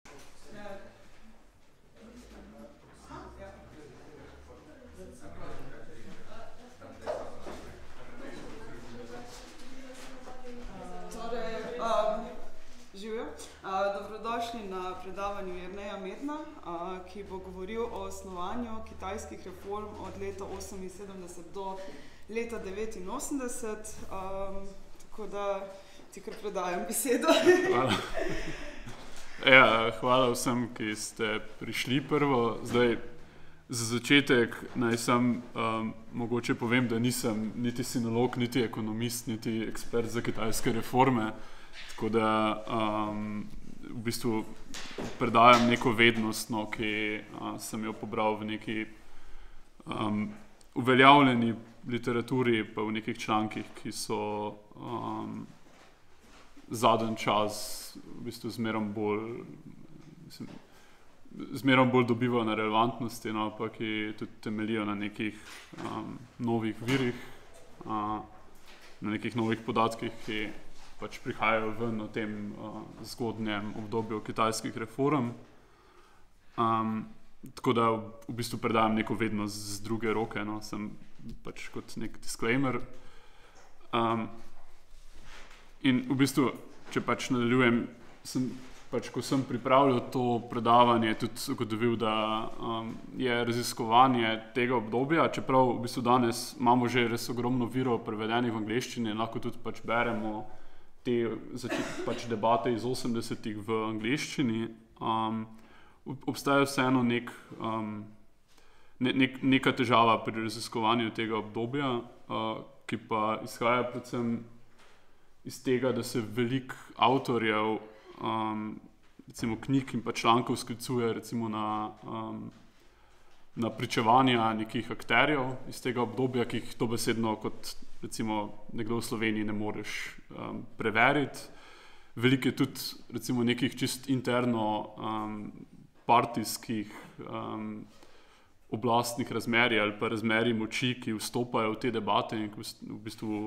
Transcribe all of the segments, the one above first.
Dobrodošli na predavanju Jerneja Medna, ki bo govoril o osnovanju kitajskih reform od leta 1978 do leta 1989. Tako da ti kar predajam besedo. Hvala. Hvala vsem, ki ste prišli prvo. Zdaj, za začetek naj sam mogoče povem, da nisem niti sinolog, niti ekonomist, niti ekspert za kitajske reforme. Tako da v bistvu predajam neko vednost, ki sem jo pobral v neki uveljavljeni literaturi, pa v nekih člankih, ki so zadnji čas v bistvu zmerom bolj dobivajo na relevantnosti, pa ki tudi temeljijo na nekih novih virih, na nekih novih podatkih, ki pač prihajajo ven o tem zgodnjem obdobju kitajskih reform. Tako da v bistvu predajam neko vednost z druge roke, sem pač kot nek disclaimer. In v bistvu, če pač nadaljujem, ko sem pripravljal to predavanje, tudi ugotovil, da je raziskovanje tega obdobja, čeprav v bistvu danes imamo že res ogromno virov prevedenih v angleščini, lahko tudi pač beremo te debate iz 80-ih v angleščini, obstaja vseeno neka težava pri raziskovanju tega obdobja, ki pa izhaja predvsem iz tega, da se veliko avtorjev recimo knjig in pa člankov sklicuje recimo na pričevanja nekih akterjev iz tega obdobja, ki jih dobesedno kot recimo nekdo v Sloveniji ne moreš preveriti. Veliko je tudi recimo nekih čist interno partijskih oblastnih razmerij ali pa razmerij moči, ki vstopajo v te debate in v bistvu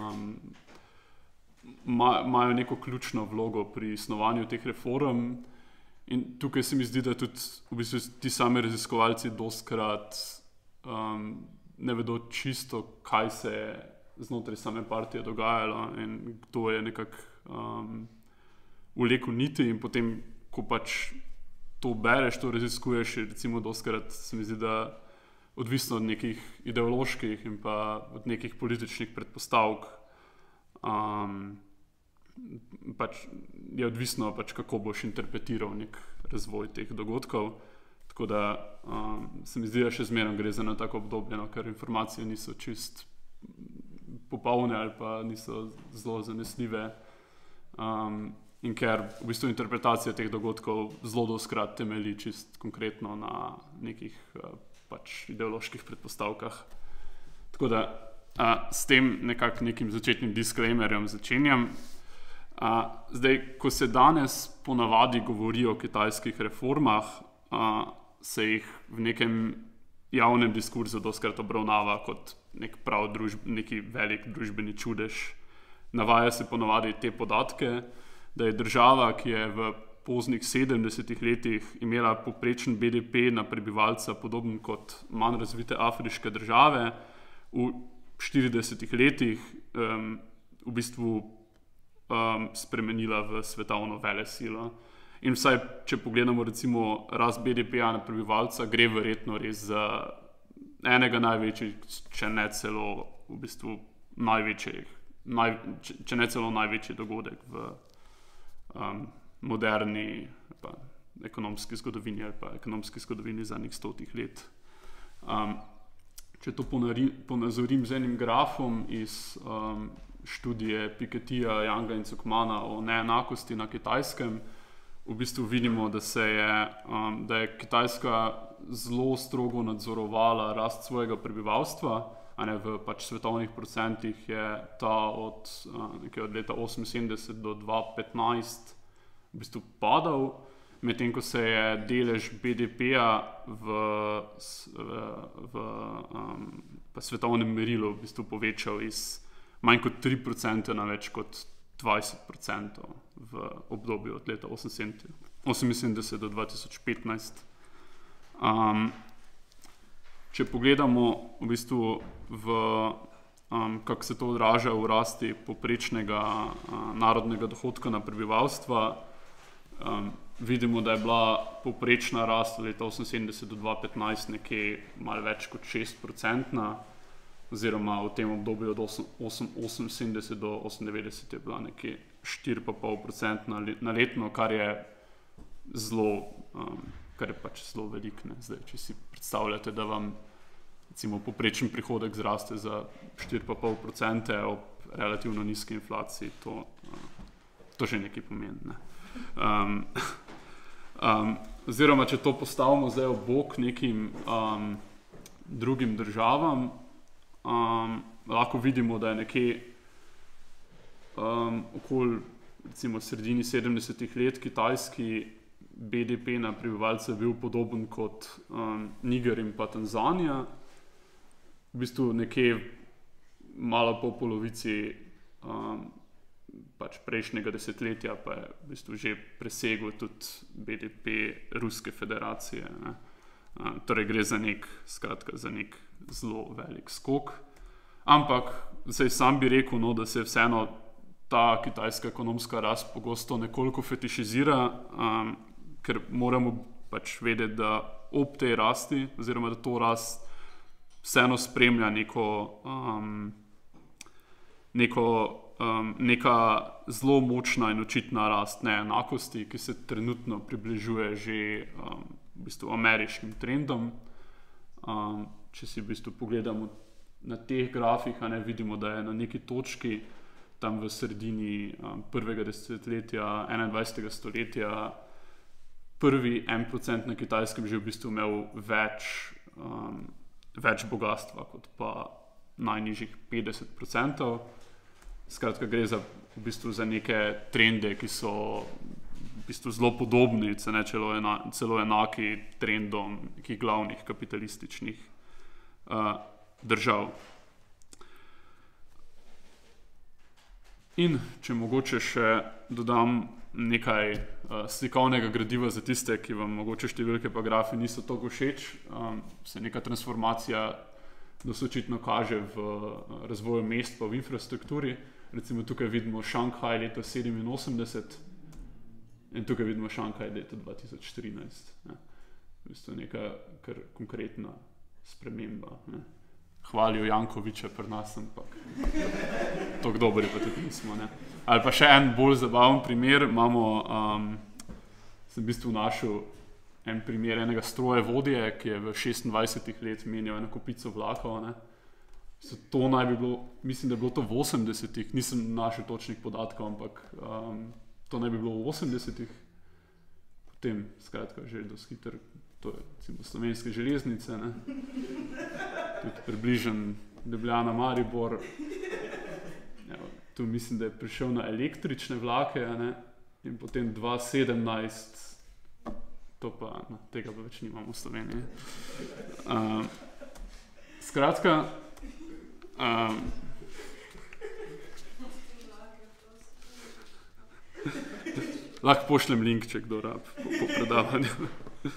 imajo neko ključno vlogo pri snovanju teh reform. In tukaj se mi zdi, da tudi v bistvu ti sami raziskovalci dostikrat ne vedo čisto, kaj se je znotraj same partije dogajalo in kdo je nekako vlekel niti, in potem, ko pač to bereš, to raziskuješ, recimo dostikrat se mi zdi, da odvisno od nekih ideoloških in pa od nekih političnih predpostavk, pač je odvisno, kako boš interpretiral nek razvoj teh dogodkov. Tako da se mi zdi, da še zmeraj gre za eno tako obdobje, ker informacije niso čist popolne ali pa niso zelo zanesljive, in ker v bistvu interpretacija teh dogodkov zelo dostikrat temelji čist konkretno na nekih pač ideoloških predpostavkah. Tako da s tem nekim začetnim disclaimerjem začenjam. Zdaj, ko se danes ponavadi govori o kitajskih reformah, se jih v nekem javnem diskurzu dostikrat obravnava kot neki velik družbeni čudež. Navaja se ponavadi te podatke, da je država, ki je v poznih 70-ih letih imela povprečen BDP na prebivalca podoben kot manj razvite afriške države, v 40-ih letih v bistvu spremenila v svetovno velesilo. In vsaj, če pogledamo recimo rast BDP-ja na prebivalca, gre verjetno res za enega največjih, če ne celo v bistvu če ne celo največji dogodek v moderni ekonomski zgodovini ali pa ekonomski zgodovini zadnjih 100 let. Če to ponazorim z enim grafom iz študije Pikettija, Younga in Zuckmana o neenakosti na Kitajskem, v bistvu vidimo, da je Kitajska zelo strogo nadzorovala rast svojega prebivalstva, v pač svetovnih procentih je ta od leta 1978 do 2015 v bistvu padal, medtem ko se je delež BDP-ja v svetovnem merilu v bistvu povečal iz manj kot 3% na več kot 20% v obdobju od leta 1978 1978 do 2015. Če pogledamo v bistvu kako se to odraža v rasti povprečnega narodnega dohodka na prebivalstva, vidimo, da je bila povprečna rast leta 1978 do 2015 nekje malo več kot 6%, oziroma v tem obdobju od 1978 do 1998 je bila nekje 4,5% na letno, kar je pač zelo veliko. Zdaj, če si predstavljate, da vam recimo povprečen prihodek zraste za 4,5% ob relativno nizki inflaciji, to že nekaj pomeni. Oziroma, če to postavimo zdaj ob bok nekim drugim državam, lahko vidimo, da je nekje okoli recimo sredini 70-ih let kitajski BDP na prebivalce bil podoben kot Niger in pa Tanzanija. V bistvu nekje malo po polovici pač prejšnjega desetletja pa je v bistvu že presegel tudi BDP Ruske federacije. Torej gre za nek zelo velik skok. Ampak zdaj sam bi rekel, da se vseeno ta kitajska ekonomska rast pogosto nekoliko fetišizira, ker moramo pač vedeti, da ob tej rasti, oziroma da to rast vseeno spremlja neka zelo močna in očitna rast neenakosti, ki se trenutno približuje že v bistvu ameriškim trendom. Če si v bistvu pogledamo na teh grafih, vidimo, da je na neki točki tam v sredini prvega desetletja 21. stoletja prvi 1% na Kitajskem že v bistvu imel več bogatstva kot pa najnižjih 50%. Skratka, gre v bistvu za neke trende, ki so v bistvu zelo podobni, celo enaki trendom nekih glavnih kapitalističnih držav. In če mogoče še dodam nekaj slikovnega gradiva za tiste, ki vam mogoče številke pa grafi niso toliko všeč, se neka transformacija dosti očitno kaže v razvoju mest pa v infrastrukturi. Recimo tukaj vidimo Šanghaj leta 1987 in tukaj vidimo Šanghaj leta 2014. V bistvu neka kar konkretna sprememba. Hvalijo Jankoviča pri nas, ampak tako dobri pa tudi nismo. Ali pa še en bolj zabaven primer, sem v bistvu našel en primer enega strojevodje, ki je v 26 let menjal eno kopico vlakov. To naj bi bilo, mislim, da je bilo to v 80-ih, nisem našel točnih podatkov, ampak to naj bi bilo v 80-ih. Potem, skratka, že dosti hitro, to je recimo Slovenske železnice, tudi približen Ljubljana, Maribor. Tu mislim, da je prišel na električne vlake, in potem 2017, tega pa več nimamo v Sloveniji. Skratka, lahko pošljem link, če kdo rab po predavanju.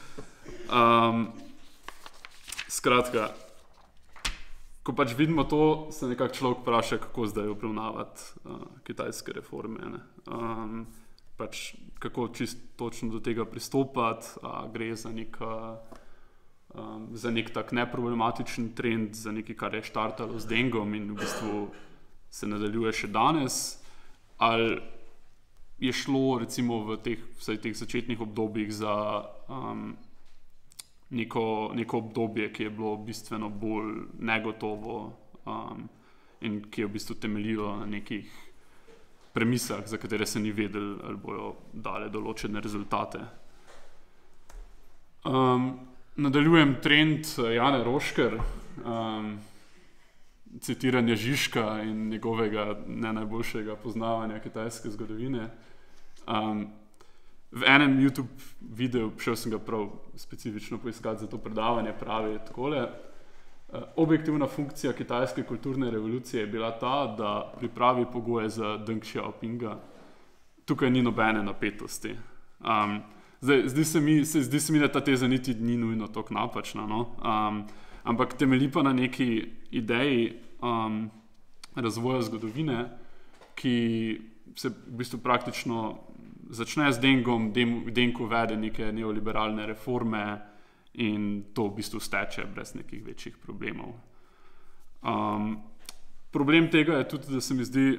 Skratka, ko pač vidimo to, se nekako človek vpraša, kako zdaj obravnavati kitajske reforme. Pač kako čisto točno do tega pristopati, gre za nek tak neproblematičen trend, za nekaj, kar je štartalo z Dengom in v bistvu se nadaljuje še danes, ali je šlo recimo v teh začetnih obdobjih za neko obdobje, ki je bilo bistveno bolj negotovo in ki je v bistvu temeljilo na nekih premisah, za katere se ni vedeli, ali bojo dale določene rezultate. Nadaljujem trend Jane Rošker, citiranje Žižka in njegovega ne najboljšega poznavanja kitajske zgodovine. V enem YouTube videu, šel sem ga prav specifično poiskati za to predavanje, pravi takole: objektivna funkcija kitajske kulturne revolucije je bila ta, da pripravi pogoje za Deng Xiaopinga. Tukaj ni nobene napetosti. Zdi se mi, da ta teza niti ni nujno tako napačna, no? Ampak temelji pa na neki ideji razvoja zgodovine, ki se v bistvu praktično začne z Dengom, Deng uvede neke neoliberalne reforme in to v bistvu steče brez nekih večjih problemov. Problem tega je tudi, da se mi zdi,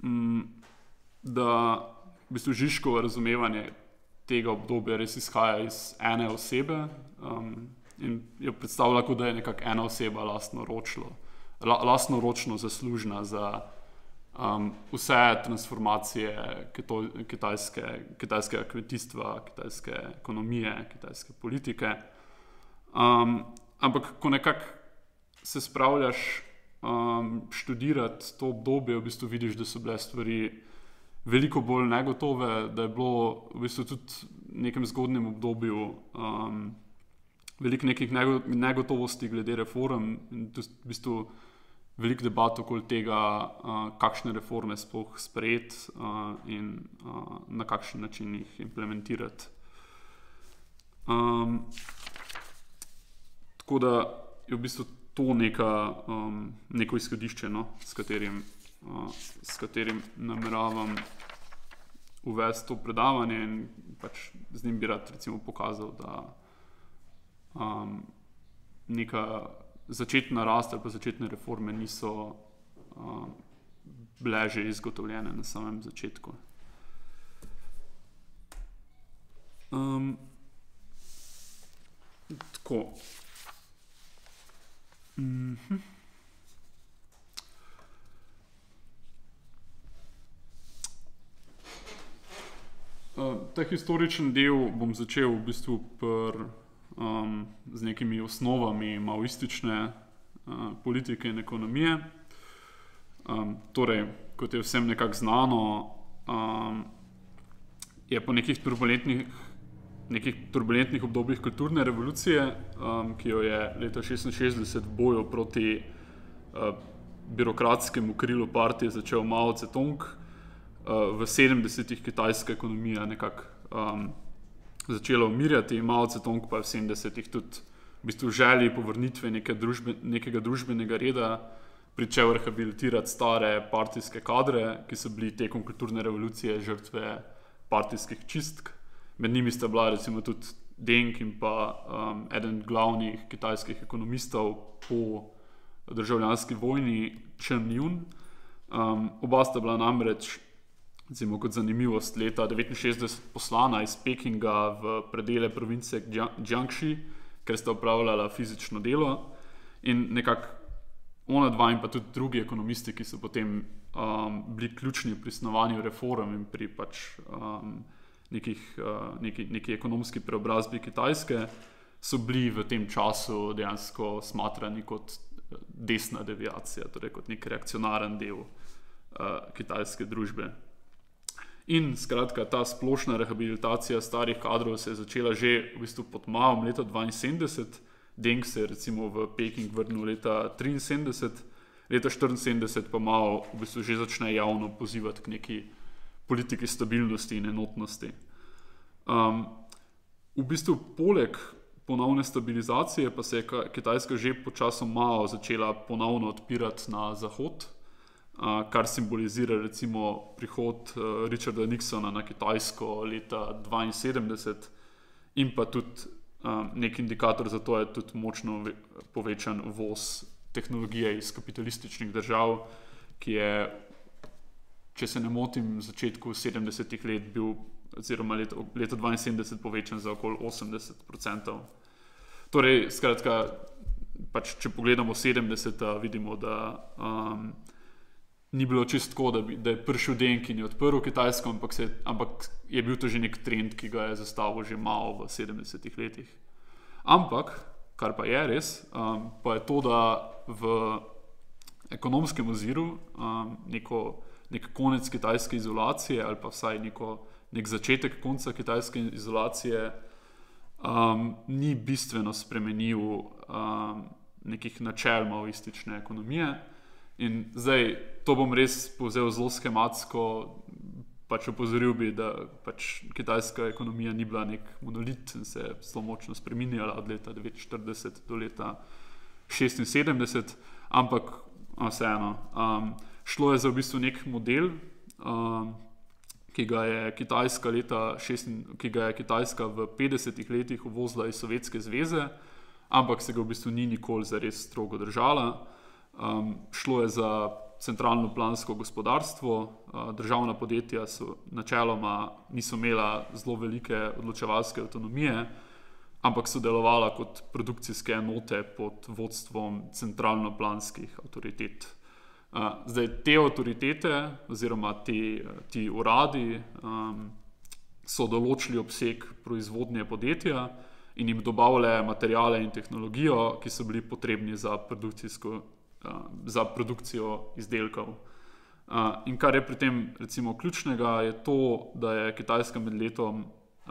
da v bistvu Žižkovo razumevanje tega obdobja res izhaja iz ene osebe in jo predstavlja, kot da je nekako ena oseba lastnoročno zaslužna za vse transformacije kitajskega kmetijstva, kitajske ekonomije, kitajske politike. Ampak ko nekako se spravljaš študirati to obdobje, v bistvu vidiš, da so bile stvari veliko bolj negotove, da je bilo v bistvu tudi v nekem zgodnjem obdobju veliko nekih negotovosti glede reform in v bistvu veliko debat okoli tega, kakšne reforme sploh sprejeti in na kakšen način jih implementirati. Tako da je v bistvu to neko izhodišče, no, s katerim nameravam uvesti to predavanje in pač z njim bi rad recimo pokazal, da neka začetna rast ali pa začetne reforme niso bile že izgotovljene na samem začetku. Tako. Ta historičen del bom začel v bistvu z nekimi osnovami maoistične politike in ekonomije. Torej, kot je vsem nekako znano, je po nekih turbulentnih obdobjih kulturne revolucije, ki jo je leta 1966 v boju proti birokratskemu krilu partije začel Mao Zedong, v 70-ih kitajska ekonomija nekako začela umirjati, Mao Zedong pa je v 70-ih tudi v bistvu želji povrnitve nekega družbenega reda pričel rehabilitirati stare partijske kadre, ki so bili tekom kulturne revolucije žrtve partijskih čistk. Med njimi sta bila recimo tudi Deng in pa eden glavnih kitajskih ekonomistov po državljanski vojni, Chen Yun. Oba sta bila namreč, recimo kot zanimivost, leta 1969 poslana iz Pekinga v predele province Jiangxi, ker sta opravljala fizično delo in nekako ona dva in pa tudi drugi ekonomisti, ki so potem bili ključni pri snovanju reform in pri pač neki ekonomski preobrazbi Kitajske, so bili v tem času dejansko smatrani kot desna deviacija, torej kot nek reakcionaren del kitajske družbe. In skratka, ta splošna rehabilitacija starih kadrov se je začela že v bistvu pod Maom leta 1972, Deng se je recimo v Peking vrnil leta 1973, leta 1974 pa Mao v bistvu že začne javno pozivati k neki politiki stabilnosti in enotnosti. V bistvu poleg ponovne stabilizacije pa se je Kitajska že pod časom Mao začela ponovno odpirati na zahod, kar simbolizira recimo prihod Richarda Nixona na Kitajsko leta 1972 in pa tudi nek indikator za to je tudi močno povečan uvoz tehnologije iz kapitalističnih držav, ki je, če se ne motim, v začetku 70-ih let bil, oziroma leta 1972 povečan za okoli 80%. Torej, skratka, pač, če pogledamo 70-ta, vidimo, da ni bilo čisto tako, da je prišel Deng in je odprl Kitajsko, ampak je bil to že nek trend, ki ga je zastavil že Mao v 70-ih letih. Ampak, kar pa je res, pa je to, da v ekonomskem oziru nek konec kitajske izolacije ali pa vsaj nek začetek konca kitajske izolacije ni bistveno spremenil nekih načel maoistične ekonomije. In zdaj, to bom res povzel zelo schematsko, pač opozoril bi, da pač kitajska ekonomija ni bila nek monolit in se je zelo močno spreminjala od leta 1949 do leta 1976, ampak vseeno. Šlo je za v bistvu nek model, ki ga je Kitajska v 50 letih uvozila iz Sovjetske zveze, ampak se ga v bistvu ni nikoli zares strogo držala. Šlo je za centralno plansko gospodarstvo, državna podjetja načeloma niso imela zelo velike odločevalske avtonomije, ampak so delovala kot produkcijske enote pod vodstvom centralno planskih avtoritet. Zdaj, te avtoritete oziroma ti uradi so določili obseg proizvodnje podjetja in jim dobavljajo materijale in tehnologijo, ki so bili potrebni za produkcijo izdelkov. In kar je pri tem recimo ključnega, je to, da je Kitajska med letom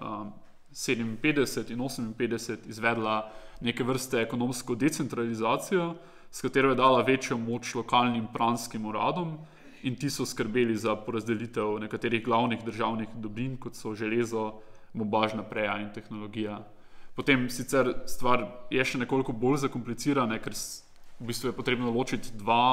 57 in 58 izvedla neke vrste ekonomsko decentralizacijo, s katero je dala večjo moč lokalnim pranskim uradom in ti so skrbeli za porazdelitev nekaterih glavnih državnih dobrin, kot so železo, bombažna preja in tehnologija. Potem sicer stvar je še nekoliko bolj zakomplicirana, ker v bistvu je potrebno ločiti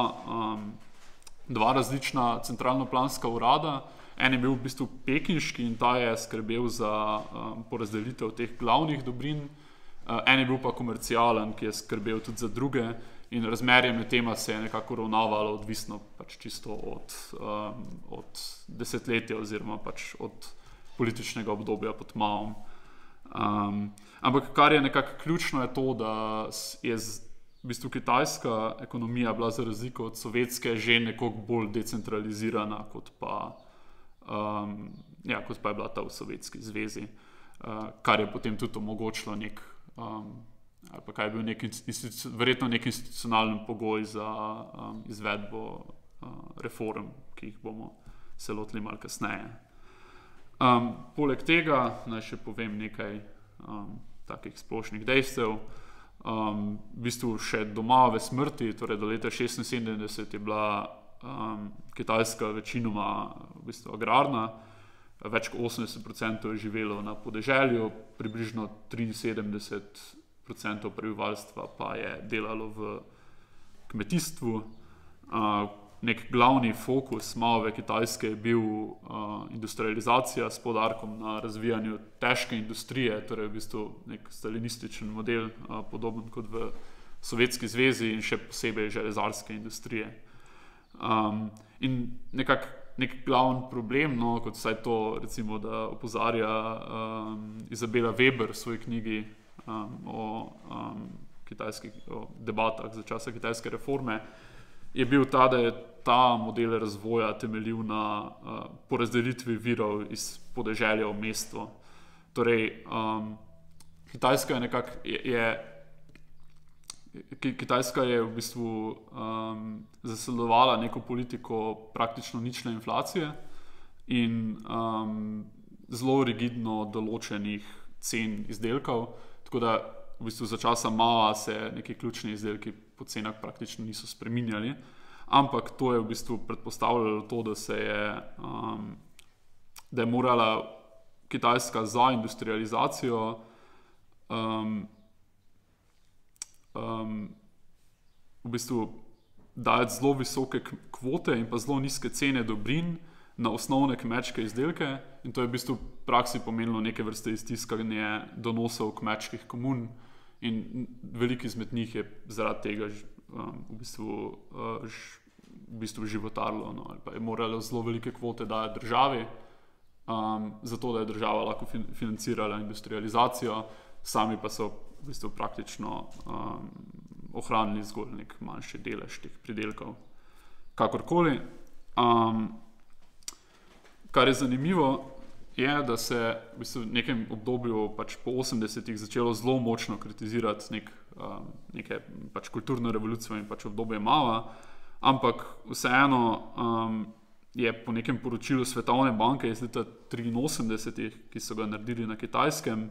dva različna centralno-planska urada. En je bil v bistvu pekinški in ta je skrbel za porazdelitev teh glavnih dobrin. En je bil pa komercialen, ki je skrbel tudi za druge in razmerje med tema se je nekako ravnavalo odvisno pač čisto od desetletja oziroma pač od političnega obdobja pod Maom. Ampak kar je nekako ključno je to, da je v bistvu kitajska ekonomija bila za razliko od sovjetske že nekoliko bolj decentralizirana, kot pa je bila ta v Sovjetski zvezi, kar je potem tudi omogočilo ali pa kaj je bil verjetno nek institucionalen pogoj za izvedbo reform, ki jih bomo se lotili malo kasneje. Poleg tega naj še povem nekaj takih splošnih dejstev. V bistvu še do Maove smrti, torej do leta 1976 je bila Kitajska večinoma v bistvu agrarna, več kot 80% je živelo na podeželju, približno 73% prebivalstva pa je delalo v kmetijstvu. Nek glavni fokus Maove Kitajske je bil industrializacija s poudarkom na razvijanju težke industrije, torej v bistvu nek stalinističen model, podoben kot v Sovjetski zvezi in še posebej železarske industrije. In nek glavni problem, kot vsaj to recimo, da opozarja Izabela Weber v svoji knjigi o debatah za časa kitajske reforme, je bil ta, da je ta model razvoja temeljil na porazdelitvi virov iz podeželja v mesto. Torej, Kitajska je v bistvu zasledovala neko politiko praktično nične inflacije in zelo rigidno določenih cen izdelkov, tako da v bistvu za časa Mao se neki ključni izdelki po cenah praktično niso spreminjali, ampak to je v bistvu predpostavljalo to, da je morala Kitajska za industrializacijo v bistvu dajati zelo visoke kvote in pa zelo nizke cene dobrin na osnovne kmečke izdelke in to je v bistvu v praksi pomenilo neke vrste iztiskanje donosov kmečkih komun in veliki izmed njih je zaradi tega v bistvu životarilo, ali pa je moralo zelo velike kvote dajati državi, zato da je država lahko financirala industrializacijo, sami pa so v bistvu praktično ohranili zgolj nek manjši delež teh pridelkov. Kakorkoli, kar je zanimivo, je, da se v bistvu v nekem obdobju pač po 80-ih začelo zelo močno kritizirati neke pač kulturno revolucijo in pač obdobje Mao, ampak vseeno je po nekem poročilu Svetovne banke iz leta 1983, ki so ga naredili na Kitajskem,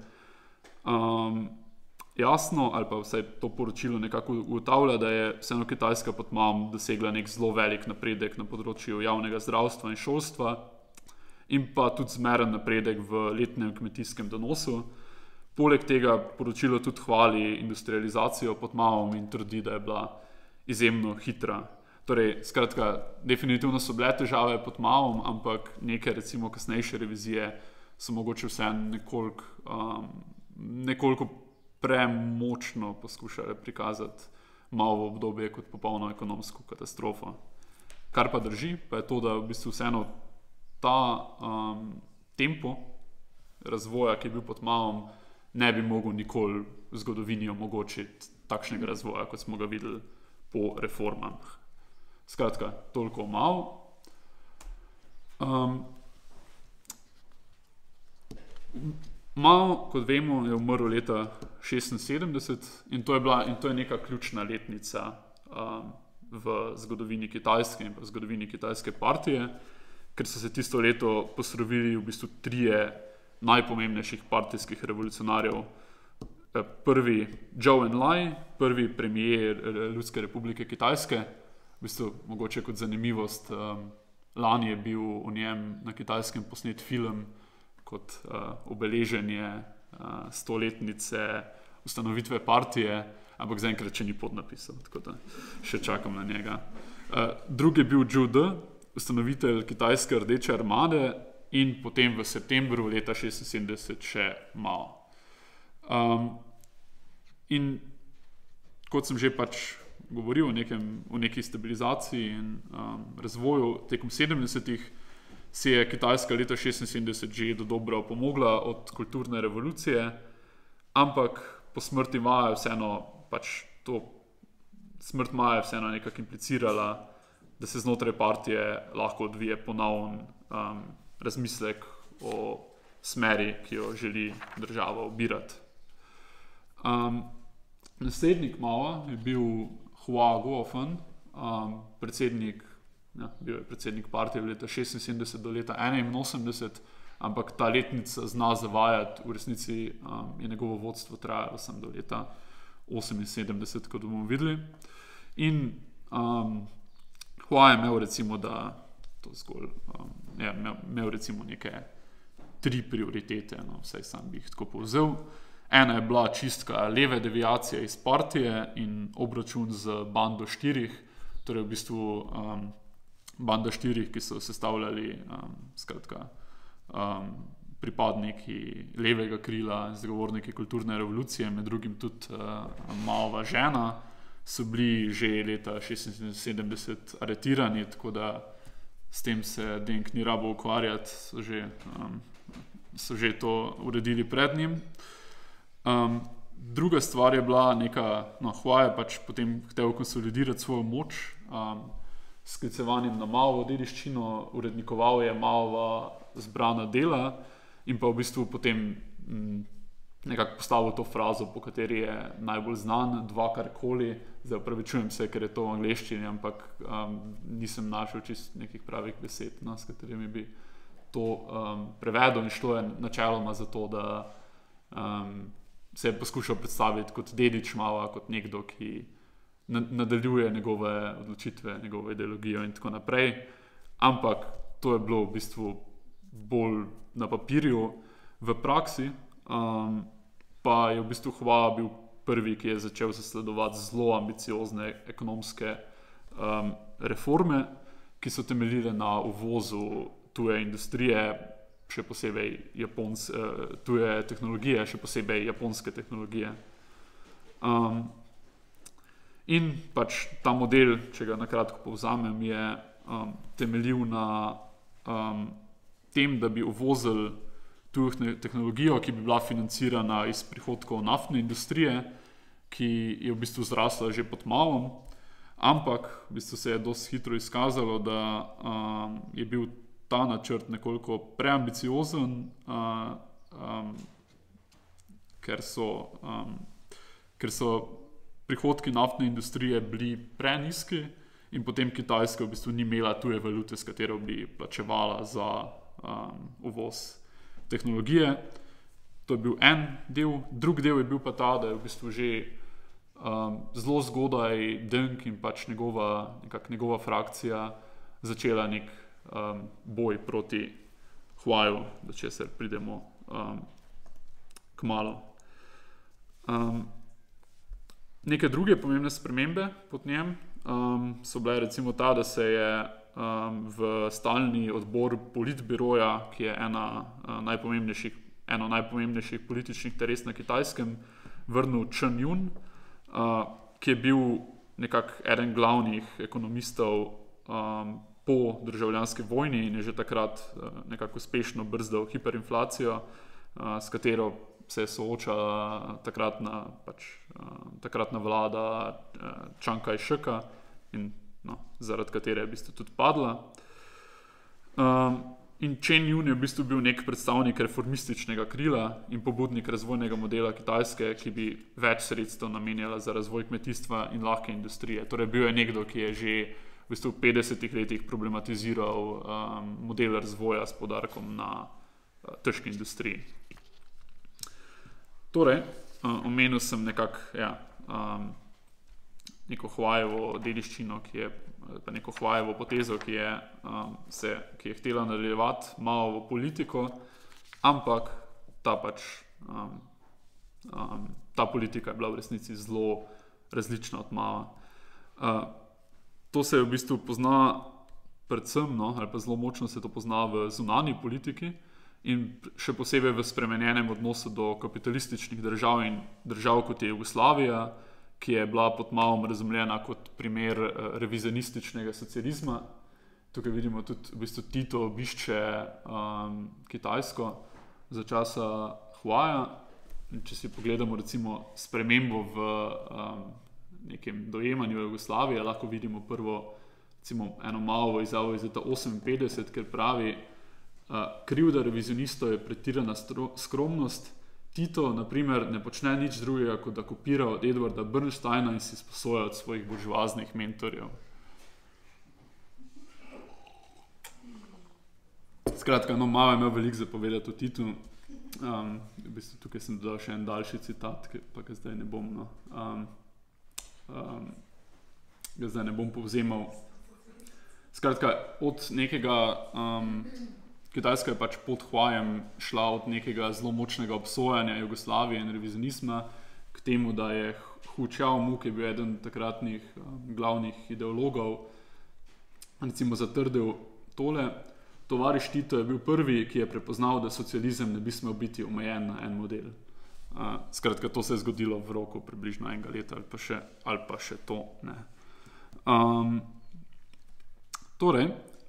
jasno, ali pa vsaj to poročilo nekako ugotavlja, da je vseeno Kitajska pod Maom dosegla nek zelo velik napredek na področju javnega zdravstva in šolstva in pa tudi zmeren napredek v letnem kmetijskem donosu. Poleg tega poročilo tudi hvali industrializacijo pod Maom in trdi, da je bila izjemno hitra. Torej, skratka, definitivno so bile težave pod Maom, ampak neke recimo kasnejše revizije so mogoče vseeno nekoliko premočno poskušale prikazati Maovo obdobje kot popolno ekonomsko katastrofo. Kar pa drži, pa je to, da v bistvu vseeno ta tempo razvoja, ki je bil pod Maom, ne bi mogel nikoli v zgodovini omogočiti takšnega razvoja, kot smo ga videli po reformah. Skratka, toliko o Mao. Mao, kot vemo, je umrl leta 1976 in to je neka ključna letnica v zgodovini Kitajske in v zgodovini Kitajske partije, ker so se tisto leto poslovili v bistvu trije najpomembnejših partijskih revolucionarjev. Prvi Zhou Enlai, prvi premijer Ljudske republike Kitajske. V bistvu, mogoče kot zanimivost, lani je bil o njem na Kitajskem posnet film kot obeleženje 100-letnice ustanovitve partije, ampak zaenkrat še ni podnapisal, tako da še čakam na njega. Drugi je bil Zhu De, ustanovitelj Kitajske rdeče armade, in potem v septembru leta 1976 še Mao. In kot sem že pač govoril o neki stabilizaciji in razvoju tekom 70-ih, si je Kitajska leta 1976 že dodobra opomogla od kulturne revolucije, ampak po smrti Maja je vseeno smrt Maja je vseeno nekako implicirala, da se znotraj partije lahko odvije ponovn razmislek o smeri, ki jo želi država ubirati. Naslednik Mao je bil Hua Guofeng, bil je predsednik partije v leta 1976 do leta 1981, ampak ta letnica zna zavajati, v resnici je njegovo vodstvo trajalo sem do leta 1978, kot bomo videli. In Hua je imel recimo, imel recimo neke 3 prioritete, vsaj sam bi jih tako povzel. Ena je bila čistka leve deviacije iz partije in obračun z bando 4, torej v bistvu banda 4, ki so sestavljali pripadniki levega krila, zagovorniki kulturne revolucije, med drugim tudi Maova žena, so bili že leta 1976 aretirani, tako da s tem se Deng ni rabo ukvarjati, so že to uredili pred njim. Druga stvar je bila Hua je pač potem hotel konsolidirati svojo moč s sklicevanjem na Maovo dediščino, urednikoval je Maova zbrana dela in pa v bistvu potem nekako postavil to frazo, po kateri je najbolj znan, dva karkoli. Zdaj opravičujem se, ker je to v angleščini, ampak nisem našel čist nekih pravih besed, s katerimi bi to prevedel, in šlo je načeloma za to, da se je poskušal predstaviti kot dedič Maova, kot nekdo, ki nadaljuje njegove odločitve, njegovo ideologijo in tako naprej. Ampak to je bilo v bistvu bolj na papirju. V praksi pa je v bistvu Hua bil prvi, ki je začel zasledovati zelo ambiciozne ekonomske reforme, ki so temeljile na uvozu tuje industrije, še posebej tuje tehnologije, še posebej japonske tehnologije. In pač ta model, če ga na kratko povzamem, je temeljil na tem, da bi uvozili tujo tehnologijo, ki bi bila financirana iz prihodkov naftne industrije, ki je v bistvu zrasla že pod Maom, ampak v bistvu se je dosti hitro izkazalo, da je bil ta načrt nekoliko preambiciozen, ker so prihodki naftne industrije bili prenizki in potem Kitajska v bistvu ni imela tuje valute, s katero bi plačevala za uvoz tehnologije. To je bil en del. Drug del je bil pa ta, da je v bistvu že zelo zgodaj Deng in pač njegova frakcija začela nek boj proti Huawei, do česar pridemo kmalu. Neke druge pomembne spremembe pod njem so bile recimo ta, da se je v stalni odbor politbiroja, ki je eno najpomembnejših političnih teles na Kitajskem, vrnil Chen Yun, ki je bil nekako eden glavnih ekonomistov po državljanski vojni in je že takrat nekako uspešno brzdal hiperinflacijo, s katero se je soočala takratna vlada Chiang Kai-sheka in zaradi katere je v bistvu tudi padla. In Chen Yun je v bistvu bil nek predstavnik reformističnega krila in pobudnik razvojnega modela Kitajske, ki bi več sredstev namenjala za razvoj kmetijstva in lahke industrije. Torej bil je nekdo, ki je že v bistvu v 50-ih letih problematiziral model razvoja s poudarkom na težki industriji. Torej, omenil sem nekako neko Huaweiovo dediščino, neko Huaweiovo potezo, ki je htela nadaljevati Maovo politiko, ampak ta politika je bila v resnici zelo različna od Mao. To se v bistvu pozna predvsem, ali pa zelo močno se to pozna v zunanji politiki in še posebej v spremenjenem odnosu do kapitalističnih držav in držav kot je Jugoslavija, ki je bila pod Maom razumljena kot primer revizionističnega socializma. Tukaj vidimo tudi v bistvu Tito obišče Kitajsko za časa Huaweia. Če si pogledamo recimo spremembo v nekem dojemanju Jugoslavije, lahko vidimo prvo recimo eno Maovo izjavo iz leta 1958, ker pravi: krivda revizionistov je pretirana skromnost. Tito, na primer, ne počne nič drugega, kot da kopira od Edwarda Bernsteina in si sposoja od svojih buržoaznih mentorjev. Skratka, Mao je imel veliko zapovedati o Titu. V bistvu tukaj sem dodal še en daljši citat, pa ga zdaj ne bom, povzemal. Skratka, od nekega Kitajska je pač pod Huaweiem šla od nekega zelo močnega obsojanja Jugoslavije in revizionizma k temu, da je Hu Qiaomu, ki je bil eden takratnih glavnih ideologov, recimo zatrdil tole: tovariš Tito je bil prvi, ki je prepoznal, da socializem ne bi smel biti omejen na en model. Skratka, to se je zgodilo v roku približno enega leta ali pa še to ne. Torej,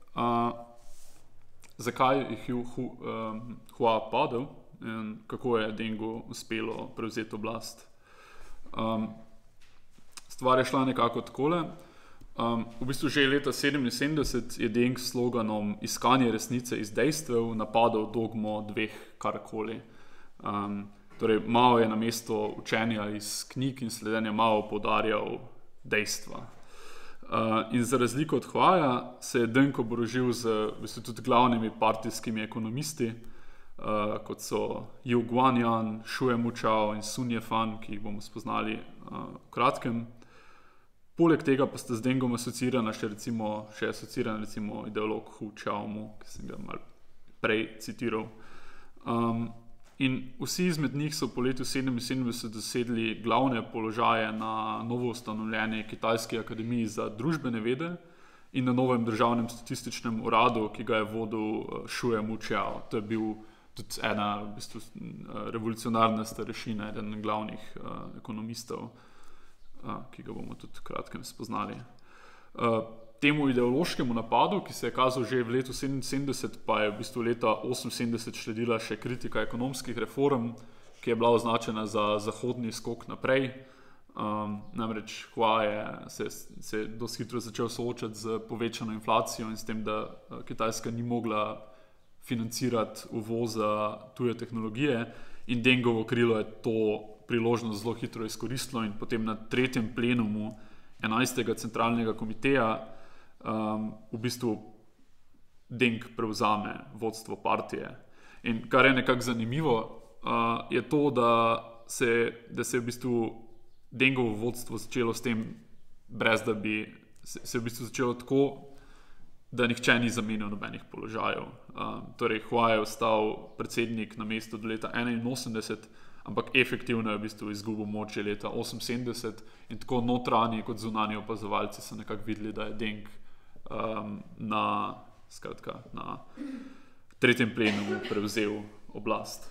zakaj je Hua padel in kako je Dengu uspelo prevzeti oblast? Stvar je šla nekako takole. V bistvu že leta 1977 je Deng s sloganom iskanje resnice iz dejstev napadal dogmo dveh karkoli. Torej, Mao je namesto učenja iz knjig in sledenja Mao poudarjal dejstva. In za razliko od Huaweia se je Deng oborožil z v bistvu tudi glavnimi partijskimi ekonomisti, kot so Yu Guanyan, Xue Muchao in Sun Yefan, ki jih bomo spoznali v kratkem. Poleg tega pa sta z Dengom asociirana še ideolog Hu Qiaomu, ki sem ga malo prej citiral. In vsi izmed njih so po letu 1977 dosedli glavne položaje na novo ustanovljeni Kitajski akademiji za družbene vede in na novem državnem statističnem uradu, ki ga je vodil Xue Muchao. To je bil tudi ena v bistvu revolucionarna starešina, eden glavnih ekonomistov, ki ga bomo tudi kratkem spoznali. Temu ideološkemu napadu, ki se je kazal že v letu 1977, pa je v bistvu leta 1978 sledila še kritika ekonomskih reform, ki je bila označena za zahodni skok naprej. Namreč Huawei se je dosti hitro začel soočati z povečano inflacijo in s tem, da Kitajska ni mogla financirati uvoza tuje tehnologije in Dengovo krilo je to priložnost zelo hitro izkoristilo in potem na 3. plenumu 11. centralnega komiteja v bistvu Deng prevzame vodstvo partije. In kar je nekako zanimivo, je to, da se je v bistvu Dengovo vodstvo začelo s tem, brez da bi se v bistvu začelo tako, da nihče ni zamenjal nobenih položajev. Torej, Hua je ostal predsednik na mestu do leta 1981, ampak efektivno je v bistvu izgubil moč leta 1978 in tako notranji kot zunanji opazovalci so nekako videli, da je Deng na tretjem plenumu prevzel oblast.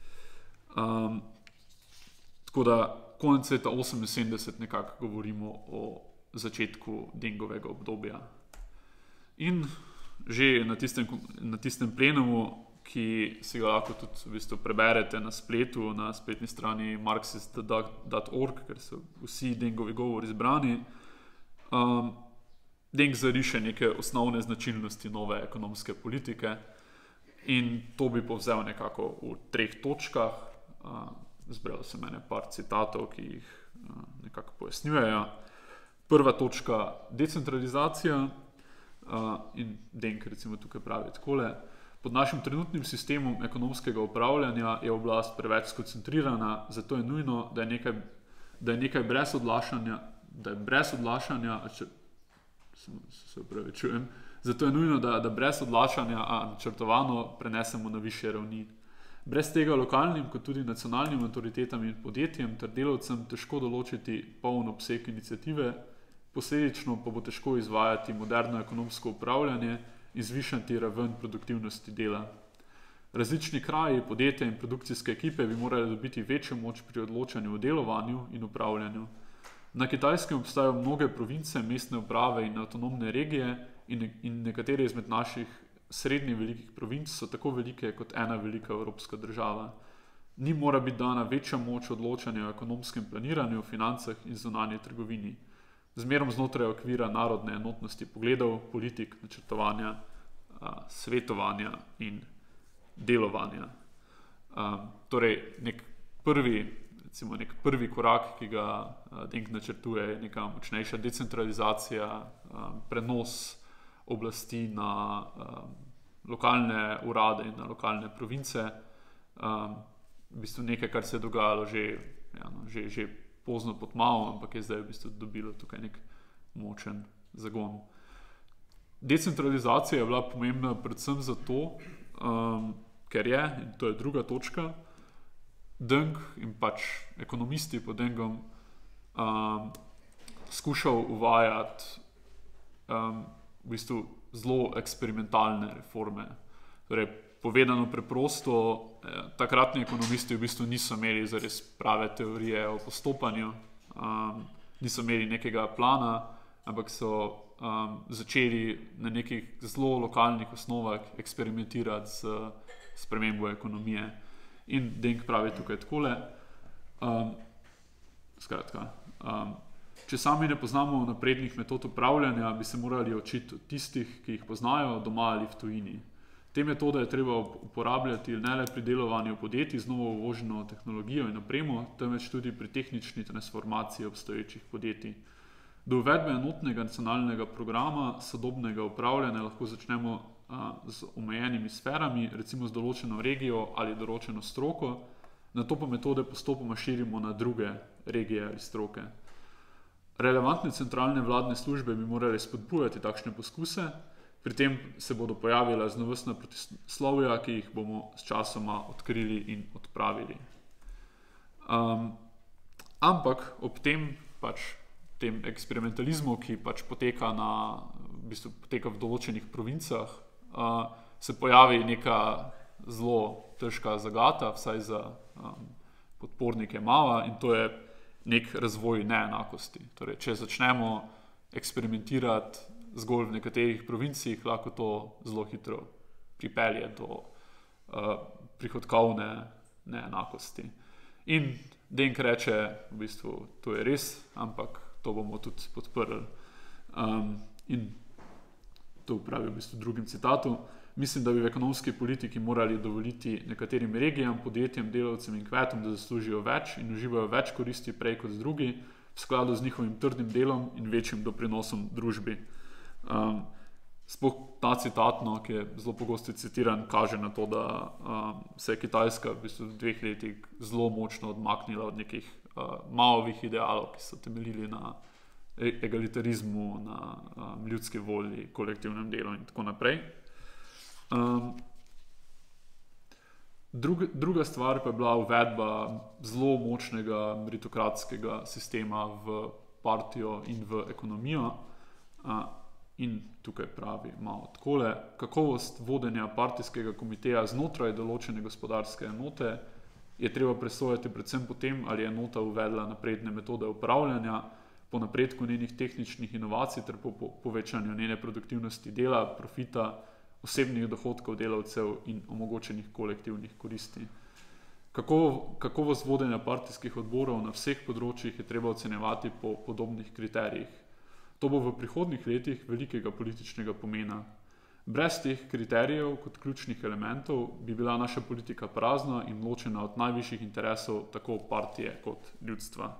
Tako da konec leta 1978 nekako govorimo o začetku Dengovega obdobja. In že na tistem plenumu, ki si ga lahko tudi v bistvu preberete na spletu, na spletni strani marxist.org, ker so vsi Dengovi govori zbrani, Deng zariše neke osnovne značilnosti nove ekonomske politike in to bi povzel nekako v 3 točkah. Zbral sem par citatov, ki jih nekako pojasnjujejo. Prva točka, decentralizacija, in Deng recimo tukaj pravi takole: pod našim trenutnim sistemom ekonomskega upravljanja je oblast preveč skoncentrirana, zato je nujno, da je brez odlašanja, zato je nujno, da brez odlašanja načrtovano prenesemo na višje ravni. Brez tega lokalnim kot tudi nacionalnim avtoritetam in podjetjem ter delavcem težko določiti poln obseg iniciative, posledično pa bo težko izvajati moderno ekonomsko upravljanje in zvišati raven produktivnosti dela. Različni kraji, podjetja in produkcijske ekipe bi morali dobiti večjo moč pri odločanju o delovanju in upravljanju. Na Kitajskem obstajajo mnoge province, mestne uprave in avtonomne regije in nekatere izmed naših srednje velikih provinc so tako velike kot ena velika evropska država. Njim mora biti dana večja moč odločanja o ekonomskem planiranju, financah in zunanji trgovini. Zmerom znotraj okvira narodne enotnosti pogledov, politik, načrtovanja, svetovanja in delovanja. Torej, nek prvi korak, ki ga Deng načrtuje, je neka močnejša decentralizacija, prenos oblasti na lokalne urade in na lokalne province. V bistvu nekaj, kar se je dogajalo že pozno pod Mao, ampak je zdaj v bistvu dobilo tukaj nek močen zagon. Decentralizacija je bila pomembna predvsem zato, ker je, in to je druga točka, Deng in pač ekonomisti pod Dengom skušal uvajati v bistvu zelo eksperimentalne reforme. Torej, povedano preprosto, takratni ekonomisti v bistvu niso imeli zares prave teorije o postopanju, niso imeli nekega plana, ampak so začeli na nekih zelo lokalnih osnovah eksperimentirati z spremembo ekonomije. In Deng pravi tukaj takole, če sami ne poznamo naprednih metod upravljanja, bi se morali učiti od tistih, ki jih poznajo doma ali v tujini. Te metode je treba uporabljati ne le pri delovanju podjetij z novo uvoženo tehnologijo in opremo, temveč tudi pri tehnični transformaciji obstoječih podjetij. Do uvedbe enotnega nacionalnega programa sodobnega upravljanja lahko začnemo z omejenimi sferami, recimo z določeno regijo ali določeno stroko, nato pa metode postopoma širimo na druge regije ali stroke. Relevantne centralne vladne službe bi morali spodbujati takšne poskuse, pri tem se bodo pojavila raznovrstna protislovja, ki jih bomo s časoma odkrili in odpravili. Ampak ob tem eksperimentalizmu, ki poteka v določenih provincah, se pojavi neka zelo težka zagata, vsaj za podpornike Mava, in to je nek razvoj neenakosti. Torej, če začnemo eksperimentirati zgolj v nekaterih provincijah, lahko to zelo hitro pripelje do prihodkovne neenakosti. In Deng reče, v bistvu, to je res, ampak to bomo tudi podprli. In to pravi v bistvu drugim citatu. Mislim, da bi v ekonomski politiki morali dovoliti nekaterim regijam, podjetjem, delavcem in kmetom, da zaslužijo več in uživajo več koristi prej kot drugi, v skladu z njihovim trdim delom in večjim doprinosom družbi. Sploh ta citat, ki je zelo pogosto citiran, kaže na to, da se je Kitajska v bistvu v 2 letih zelo močno odmaknila od nekih Maovih idealov, ki so temeljili na egalitarizmu, na ljudski volji, kolektivnem delu in tako naprej. Druga stvar pa je bila uvedba zelo močnega meritokratskega sistema v partijo in v ekonomijo. In tukaj pravi malo takole: kakovost vodenja partijskega komiteja znotraj določene gospodarske enote je treba presojati predvsem po tem, ali je enota uvedla napredne metode upravljanja, po napredku njenih tehničnih inovacij ter po povečanju njene produktivnosti dela, profita, osebnih dohodkov delavcev in omogočenih kolektivnih koristi. Kakovost vodenja partijskih odborov na vseh področjih je treba ocenjevati po podobnih kriterijih. To bo v prihodnjih letih velikega političnega pomena. Brez teh kriterijev kot ključnih elementov bi bila naša politika prazna in ločena od najvišjih interesov tako partije kot ljudstva.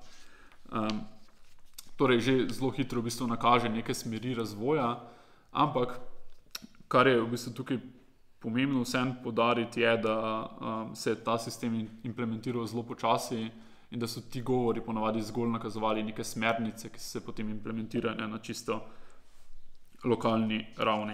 Torej, že zelo hitro v bistvu nakaže neke smeri razvoja, ampak kar je v bistvu tukaj pomembno vsem poudariti je, da se je ta sistem implementiral zelo počasi in da so ti govori ponavadi zgolj nakazovali neke smernice, ki so se potem implementirane na čisto lokalni ravni.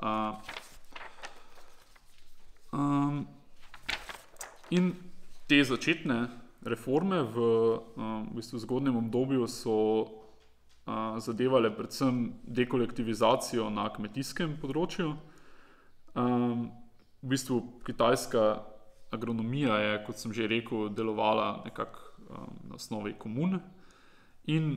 In te začetne reforme v bistvu zgodnjem obdobju so zadevale predvsem dekolektivizacijo na kmetijskem področju. V bistvu kitajska agronomija je, kot sem že rekel, delovala nekako na osnovi komun in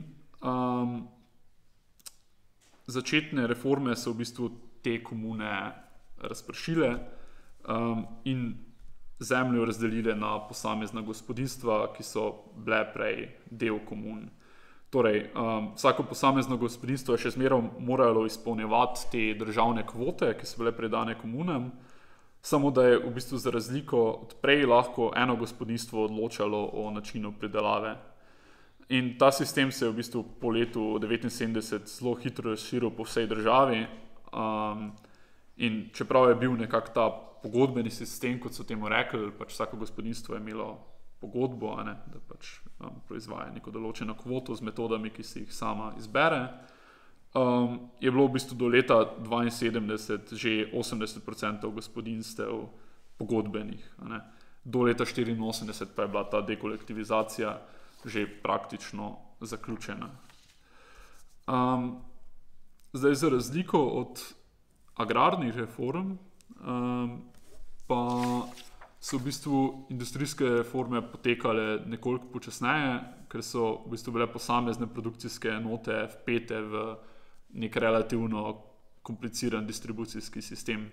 začetne reforme so v bistvu te komune razpršile in zemljo razdelile na posamezna gospodinjstva, ki so bile prej del komun. Torej, vsako posamezno gospodinjstvo je še zmeraj moralo izpolnjevati te državne kvote, ki so bile predane komunam, samo da je v bistvu za razliko od prej lahko eno gospodinjstvo odločalo o načinu pridelave. In ta sistem se je v bistvu po letu 1979 zelo hitro razširil po vsej državi. In čeprav je bil nekako ta pogodbeni sistem, kot so temu rekli, pač vsako gospodinjstvo je imelo pogodbo, da pač proizvaja neko določeno kvoto z metodami, ki si jih sama izbere, je bilo v bistvu do leta 1972 že 80% gospodinjstev pogodbenih. Do leta 1984 pa je bila ta dekolektivizacija že praktično zaključena. Zdaj, za razliko od agrarnih reform, pa so v bistvu industrijske reforme potekale nekoliko počasneje, ker so v bistvu bile posamezne produkcijske enote vpete v nek relativno kompliciran distribucijski sistem.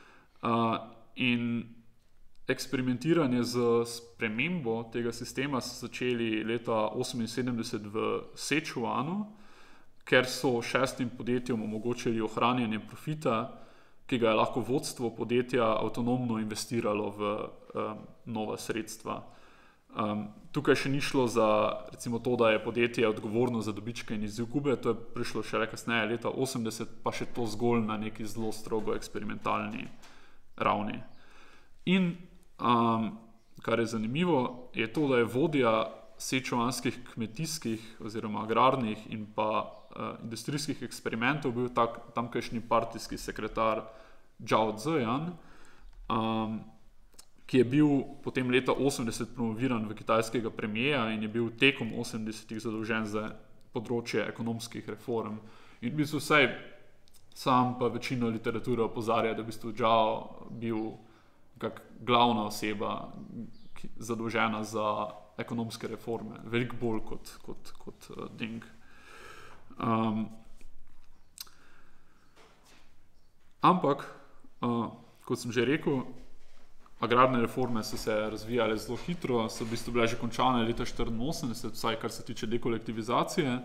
In eksperimentiranje z spremembo tega sistema so začeli leta 1978 v Sichuanu, ker so 6 podjetjem omogočili ohranjanje profita, ki ga je lahko vodstvo podjetja avtonomno investiralo v nova sredstva. Tukaj še ni šlo za recimo to, da je podjetje odgovorno za dobičke in izgube, to je prišlo šele kasneje, leta 80, pa še to zgolj na neki zelo strogo eksperimentalni ravni. In kar je zanimivo, je to, da je vodja sichuanskih kmetijskih oziroma agrarnih in pa industrijskih eksperimentov bil tamkajšnji partijski sekretar Zhao Ziyan, ki je bil potem leta 80 promoviran v kitajskega premierja in je bil tekom 80-ih zadolžen za področje ekonomskih reform. In v bistvu vsaj sam pa večina literature opozarja, da je v bistvu Zhao bil glavna oseba zadolžena za ekonomske reforme, veliko bolj kot Deng. Ampak, kot sem že rekel, agrarne reforme so se razvijale zelo hitro, so v bistvu bile že končane leta 1984, vsaj kar se tiče dekolektivizacije.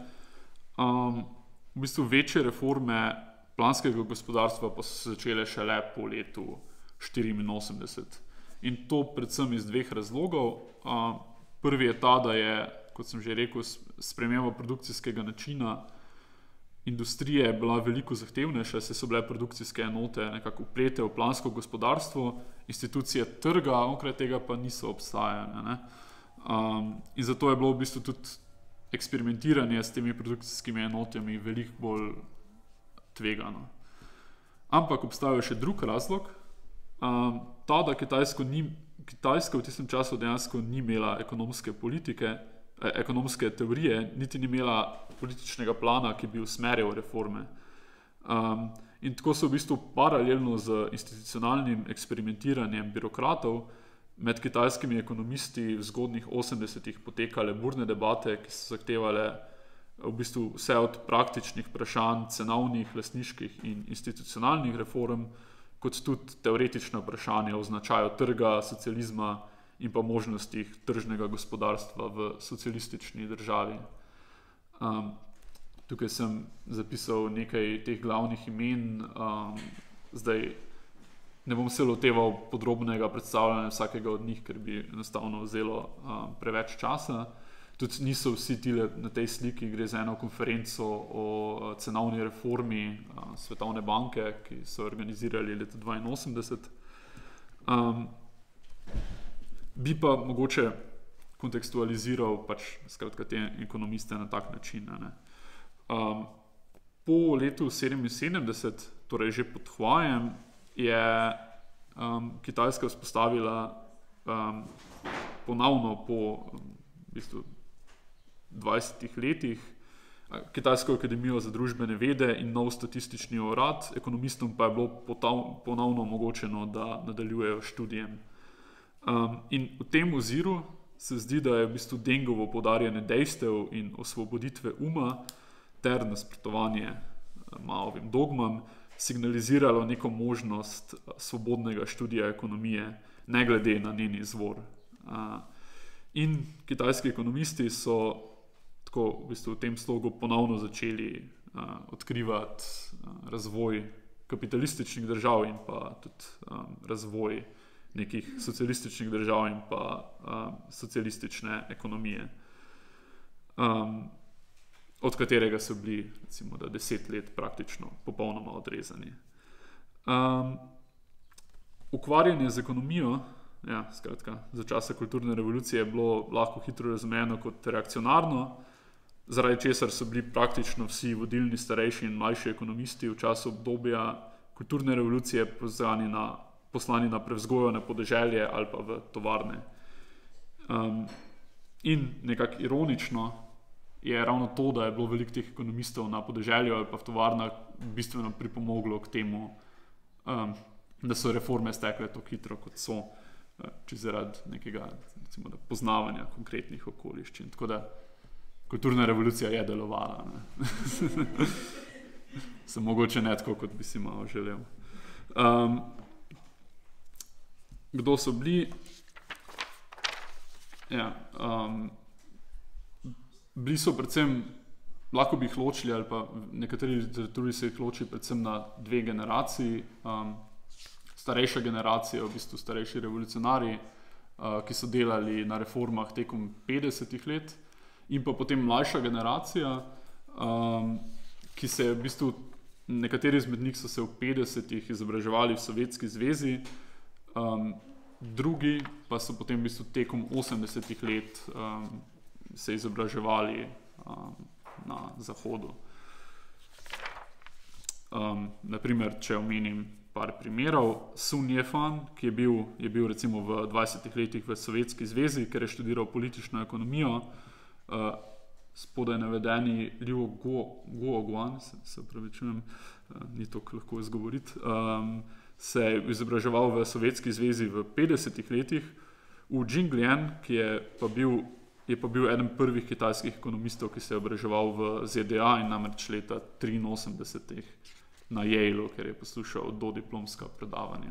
V bistvu večje reforme planskega gospodarstva pa so se začele šele po letu 1984. In to predvsem iz dveh razlogov. Prvi je ta, da je, kot sem že rekel, sprememba produkcijskega načina industrije bila veliko zahtevnejša, saj so bile produkcijske enote nekako vplete v plansko gospodarstvo, institucije trga onkraj tega pa niso obstajale. In zato je bilo v bistvu tudi eksperimentiranje s temi produkcijskimi enotami veliko bolj tvegano. Ampak obstaja še drug razlog, ta, da Kitajska v tistem času dejansko ni imela ekonomske teorije, niti ni imela političnega plana, ki bi usmerjal reforme. In tako so v bistvu paralelno z institucionalnim eksperimentiranjem birokratov med kitajskimi ekonomisti v zgodnjih 80-ih potekale burne debate, ki so zahtevale v bistvu vse od praktičnih vprašanj, cenovnih, lastniških in institucionalnih reform, kot tudi teoretična vprašanja o značaju trga, socializma in pa možnostih tržnega gospodarstva v socialistični državi. Tukaj sem zapisal nekaj teh glavnih imen, zdaj ne bom se loteval podrobnega predstavljanja vsakega od njih, ker bi enostavno vzelo preveč časa. Tudi niso vsi tile na tej sliki, gre za eno konferenco o cenovni reformi Svetovne banke, ki so organizirali leta 1982. Bi pa mogoče kontekstualiziral skratka te ekonomiste na tak način. Po letu 1977, torej že pod Huajem, je Kitajska vzpostavila ponovno po v bistvu 20 letih Kitajsko akademijo za družbene vede in nov statistični urad, ekonomistom pa je bilo ponovno omogočeno, da nadaljujejo študijem. In v tem oziru se zdi, da je v bistvu Dengovo poudarjanje dejstev in osvoboditve uma ter nasprotovanje Maovim dogmam signaliziralo neko možnost svobodnega študija ekonomije, ne glede na njen izvor. In kitajski ekonomisti so tako v bistvu v tem slogu ponovno začeli odkrivati razvoj kapitalističnih držav in pa tudi razvoj nekih socialističnih držav in pa socialistične ekonomije, od katerega so bili recimo 10 let praktično popolnoma odrezani. Ukvarjanje z ekonomijo, skratka, za časa kulturne revolucije je bilo lahko hitro razumljeno kot reakcionarno, zaradi česar so bili praktično vsi vodilni starejši in mlajši ekonomisti v času obdobja kulturne revolucije poslani na prevzgojo na podeželje ali pa v tovarne. In nekako ironično je ravno to, da je bilo veliko teh ekonomistov na podeželju ali pa v tovarnah bistveno pripomoglo k temu, da so reforme stekle tako hitro, kot so, če zaradi nekega recimo, poznavanja konkretnih okoliščin. Tako da kulturna revolucija je delovala. Sem mogoče ne tako, kot bi si malo želel. Kdo so bili? Bili so predvsem, lahko bi jih ločili, ali pa v nekateri literaturi se jih loči predvsem na dve generaciji. Starejša generacija, v bistvu starejši revolucionarji, ki so delali na reformah tekom 50 let, in pa potem mlajša generacija, ki se v bistvu, nekateri izmed njih so se v 50-ih izobraževali v Sovjetski zvezi, drugi pa so potem v bistvu tekom 80 let se izobraževali na Zahodu. Naprimer, če omenim par primerov, Sun Yefan, ki je bil recimo v 20 letih v Sovjetski zvezi, ker je študiral politično ekonomijo, spodaj navedeni Liu Guoguan, se opravičujem, ni toliko lahko izgovoriti, se je izobraževal v Sovjetski zvezi v 50 letih, v Jinglian, ki je pa bil eden prvih kitajskih ekonomistov, ki se je izobraževal v ZDA in namreč leta 83 na Yaleu, ker je poslušal dodiplomska predavanja.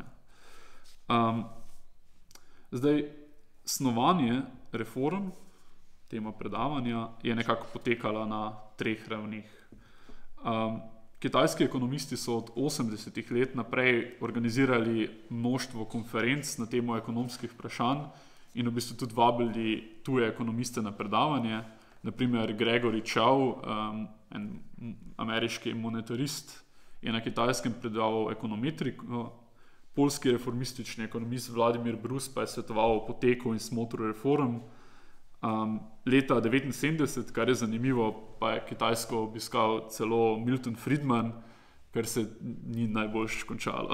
Zdaj, snovanje reform, tema predavanja, je nekako potekala na 3 ravnih. Kitajski ekonomisti so od 80 let naprej organizirali mnoštvo konferenc na temo ekonomskih vprašanj in v bistvu tudi vabili tuje ekonomiste na predavanje. Naprimer, Gregory Chow, en ameriški monetarist, je na Kitajskem predaval ekonometriko, poljski reformistični ekonomist Vladimir Brus pa je svetoval o poteku in smotru reform, Leta 1979, kar je zanimivo, pa je Kitajsko obiskal celo Milton Friedman, kar se ni najboljš končalo.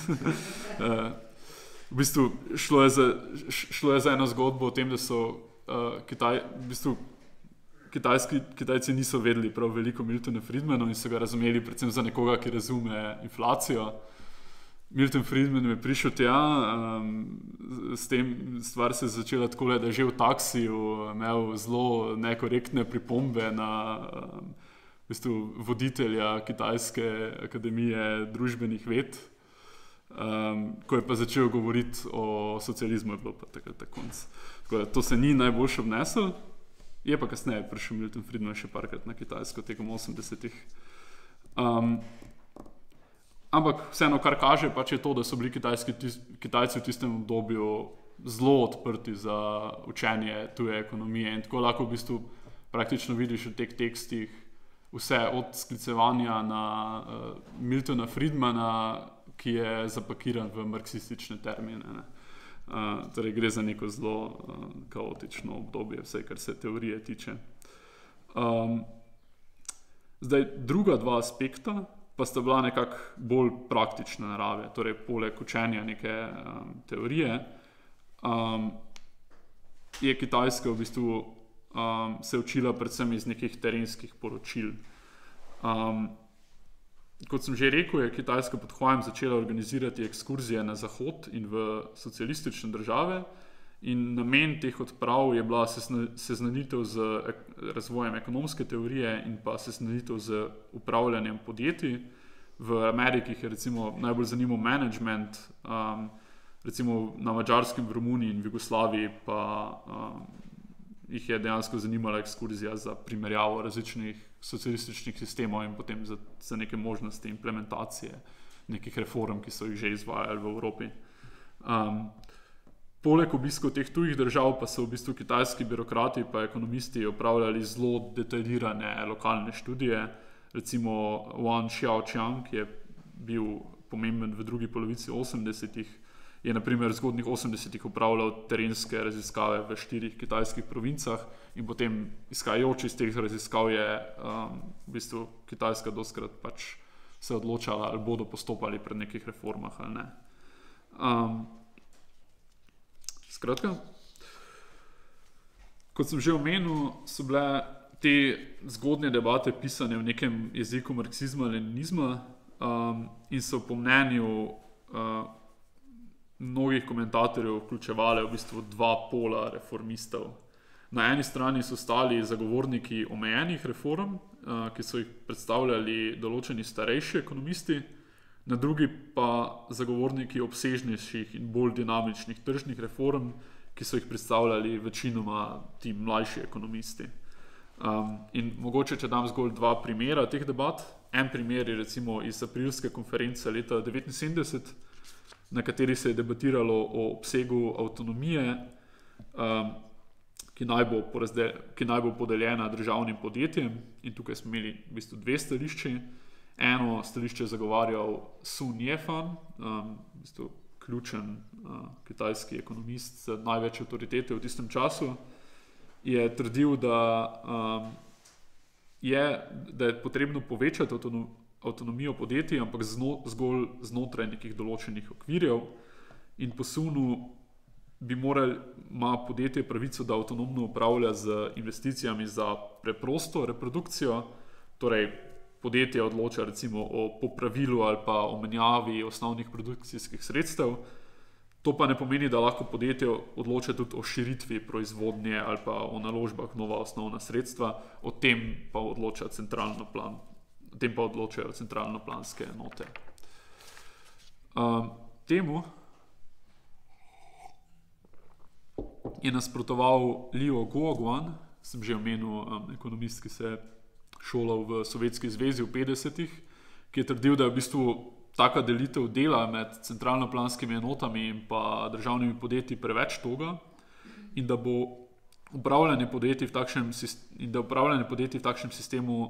V bistvu šlo je za eno zgodbo o tem, da so Kitajci niso vedeli prav veliko Miltona Friedmana in so ga razumeli predvsem za nekoga, ki razume inflacijo. Milton Friedman je prišel tja, s tem stvar se je začela takole, da je že v taksiju imel zelo nekorektne pripombe na voditelja Kitajske akademije družbenih ved, ko je pa začel govoriti o socializmu, je bilo pa takrat konc. Tako da to se ni najboljše obnesel, je pa kasneje prišel Milton Friedman še parkrat na Kitajsko tekom 80-ih. Ampak vseeno, kar kaže, pač je to, da so bili Kitajci v tistem obdobju zelo odprti za učenje tuje ekonomije in tako lahko v bistvu praktično vidiš v teh tekstih vse od sklicevanja na Miltona Friedmana, ki je zapakiran v marksistične termine. Torej gre za neko zelo kaotično obdobje, vse kar se teorije tiče. Zdaj, druga dva aspekta pa sta bila nekako bolj praktične narave, torej poleg učenja neke teorije, je Kitajska v bistvu se učila predvsem iz nekih terenskih poročil. Kot sem že rekel, je Kitajska pod Huajem začela organizirati ekskurzije na zahod in v socialistične države in namen teh odprav je bila seznanitev z razvojem ekonomske teorije in pa seznanitev z upravljanjem podjetij. V Ameriki je recimo najbolj zanimal management, recimo na Madžarskem, v Romuniji in v Jugoslaviji pa jih je dejansko zanimala ekskurzija za primerjavo različnih socialističnih sistemov in potem za neke možnosti implementacije nekih reform, ki so jih že izvajali v Evropi. Poleg obiskov teh tujih držav pa so v bistvu kitajski birokrati pa ekonomisti opravljali zelo detaljirane lokalne študije. Recimo Wang Xiaoqiang, ki je bil pomemben v drugi polovici 80-ih, je na primer v zgodnjih 80-ih opravljal terenske raziskave v 4 kitajskih provincah in potem izhajajoč iz teh raziskav je v bistvu Kitajska dostikrat pač se odločala, ali bodo postopali pred nekih reformah ali ne. Skratka, kot sem že omenil, so bile te zgodnje debate pisane v nekem jeziku marksizma, leninizma in so po mnenju mnogih komentatorjev vključevale v bistvu dva pola reformistov. Na eni strani so stali zagovorniki omejenih reform, ki so jih predstavljali določeni starejši ekonomisti, na drugi pa zagovorniki obsežnejših in bolj dinamičnih tržnih reform, ki so jih predstavljali večinoma ti mlajši ekonomisti. In mogoče, če dam zgolj dva primera teh debat. En primer je recimo iz aprilske konference leta 1979, na kateri se je debatiralo o obsegu avtonomije, ki naj bo podeljena državnim podjetjem. In tukaj smo imeli v bistvu dve stališči. Eno stališče zagovarjal Sun Yefan, v bistvu ključen kitajski ekonomist z največ avtoritete v tistem času, je trdil, da je potrebno povečati avtonomijo podjetij, ampak zgolj znotraj nekih določenih okvirjev. In po Sunu ima podjetje pravico, da avtonomno upravlja z investicijami za preprosto reprodukcijo, torej podjetje odloča recimo o popravilu ali pa o menjavi osnovnih produkcijskih sredstev. To pa ne pomeni, da lahko podjetje odloča tudi o širitvi proizvodnje ali pa o naložbah v nova osnovna sredstva, o tem pa odločajo centralno-planske enote. Temu je nasprotoval Liu Guoguan, sem že omenil ekonomist, ki se je šolal v Sovjetski zvezi v 50-ih, ki je trdil, da je v bistvu taka delitev dela med centralno-planskimi enotami in pa državnimi podjetji preveč toga in da bo upravljanje podjetij v takšnem sistemu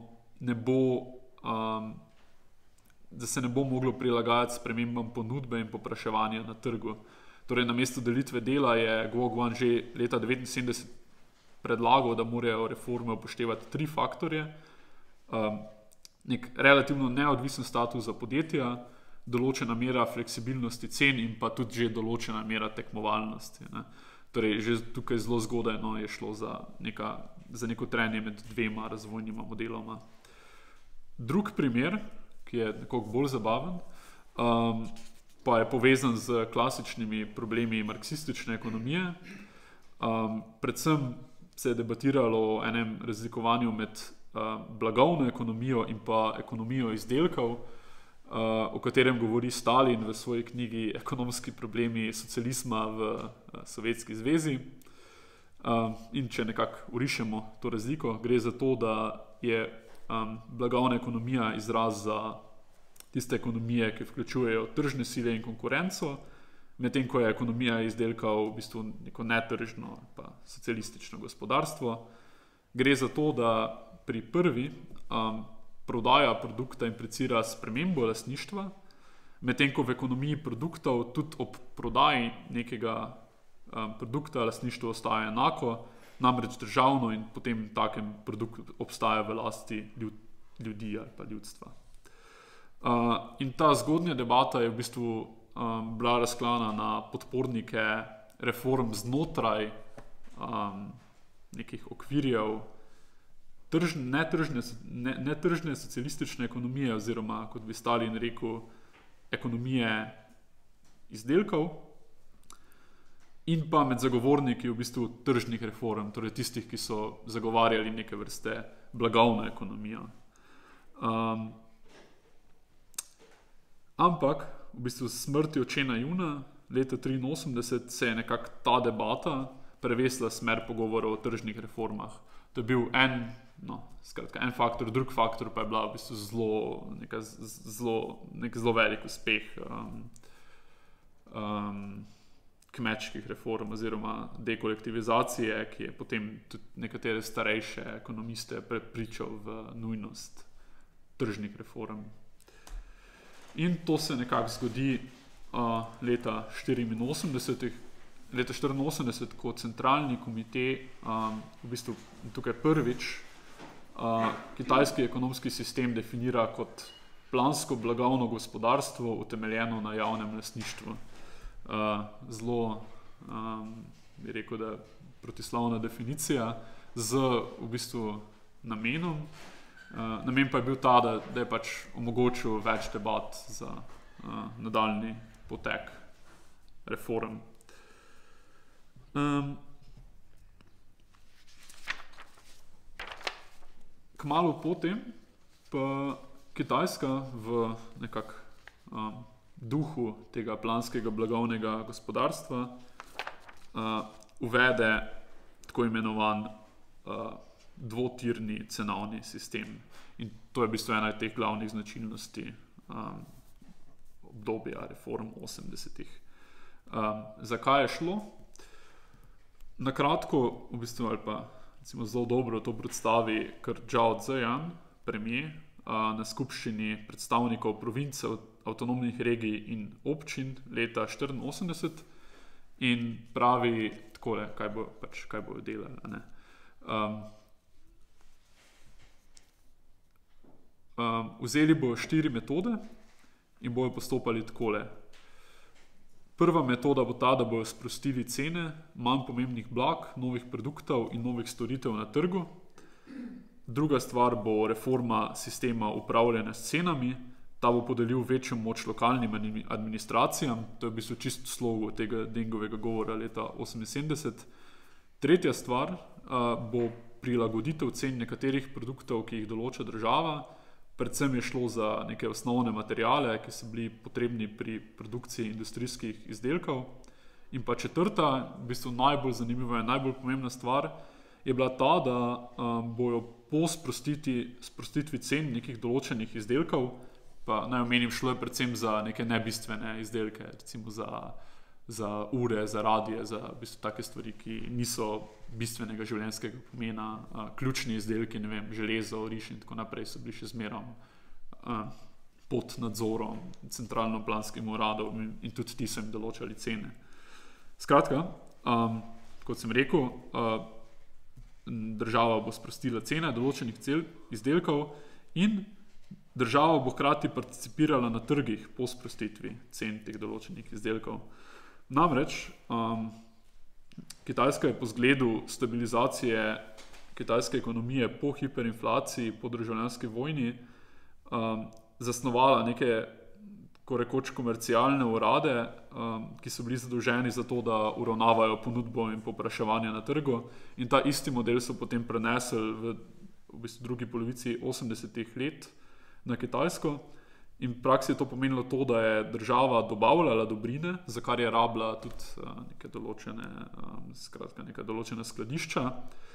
da se ne bo moglo prilagajati spremembam ponudbe in povpraševanja na trgu. Torej, namesto delitve dela je Guoguan že leta 1979 predlagal, da morajo reforme upoštevati 3 faktorje. Nek relativno neodvisen status za podjetja, določena mera fleksibilnosti cen in pa tudi že določena mera tekmovalnosti. Ne. Torej, že tukaj zelo zgodaj je šlo za neko trenje med 2 razvojnima modeloma. Drug primer, ki je nekoliko bolj zabaven, pa je povezan z klasičnimi problemi marksistične ekonomije. Predvsem se je debatiralo o enem razlikovanju med blagovno ekonomijo in pa ekonomijo izdelkov, o katerem govori Stalin v svoji knjigi Ekonomski problemi socializma v Sovjetski zvezi. In če nekako orišemo to razliko, gre za to, da je blagovna ekonomija izraz za tiste ekonomije, ki vključujejo tržne sile in konkurenco, medtem ko je ekonomija izdelkov v bistvu neko netržno pa socialistično gospodarstvo. Gre za to, da pri prvi prodaja produkta implicira spremembo lastništva, medtem ko v ekonomiji produktov tudi ob prodaji nekega produkta lastništvo ostaja enako, namreč državno in potem takem produkt obstaja v lasti ljudi ali pa ljudstva. In ta zgodnja debata je v bistvu bila razklana na podpornike reform znotraj nekih okvirjev netržne socialistične ekonomije oziroma, kot bi Stalin rekel, ekonomije izdelkov in pa med zagovorniki v bistvu tržnih reform, torej tistih, ki so zagovarjali neke vrste blagovno ekonomijo. Ampak v bistvu s smrtjo Chena Yuna leta 1983 se je nekako ta debata prevesila smer pogovorov o tržnih reformah. To je bil en faktor, drug faktor pa je bila v bistvu nek zelo velik uspeh kmečkih reform oziroma dekolektivizacije, ki je potem tudi nekatere starejše ekonomiste prepričal v nujnost tržnih reform. In to se nekako zgodi leta 1984, ko centralni komite v bistvu tukaj prvič kitajski ekonomski sistem definira kot plansko blagovno gospodarstvo utemeljeno na javnem lastništvu. Zelo, bi rekel, da protislavna definicija z v bistvu namenom. Namen pa je bil ta, da je pač omogočil več debat za nadaljnji potek reform. Kmalu potem pa Kitajska v duhu tega planskega blagovnega gospodarstva uvede tako imenovan dvotirni cenovni sistem. In to je v bistvu ena teh glavnih značilnosti obdobja reform 80-ih. Zakaj je šlo? Na kratko, v bistvu, ali pa recimo zelo dobro to predstavi kar Zhao Ziyan, premier, na skupščini predstavnikov province, avtonomnih regij in občin leta 1984 in pravi takole, kaj bojo delali. Vzeli bojo 4 metode in bojo postopali takole. Prva metoda bo ta, da bojo sprostili cene manj pomembnih blag, novih produktov in novih storitev na trgu. Druga stvar bo reforma sistema upravljanja s cenami. Ta bo podelil večjo moč lokalnim administracijam. To je v bistvu čisto slovo tega Dengovega govora leta 1978. Tretja stvar bo prilagoditev cen nekaterih produktov, ki jih določa država. Predvsem je šlo za neke osnovne materiale, ki so bili potrebni pri produkciji industrijskih izdelkov. In pa četrta, v bistvu najbolj zanimiva in najbolj pomembna stvar, je bila ta, da bojo po sprostitvi cen nekih določenih izdelkov, pa naj omenim, šlo je predvsem za neke nebistvene izdelke, recimo za ure, za radije, za v bistvu take stvari, ki niso bistvenega življenjskega pomena, ključni izdelki, ne vem, železo, riž in tako naprej so bili še zmerom pod nadzorom centralno-planskim uradom in tudi ti so jim določali cene. Skratka, kot sem rekel, država bo sprostila cene določenih izdelkov in država bo hkrati participirala na trgih po sprostitvi cen teh določenih izdelkov. Namreč Kitajska je po zgledu stabilizacije kitajske ekonomije po hiperinflaciji, po državljanski vojni zasnovala neke korekoč komercialne urade, ki so bili zadolženi za to, da uravnavajo ponudbo in povpraševanje na trgu, in ta isti model so potem prenesli v bistvu drugi polovici 80-ih let na Kitajsko. In v praksi je to pomenilo to, da je država dobavljala dobrine, za kar je rabila tudi neke določene skladišča.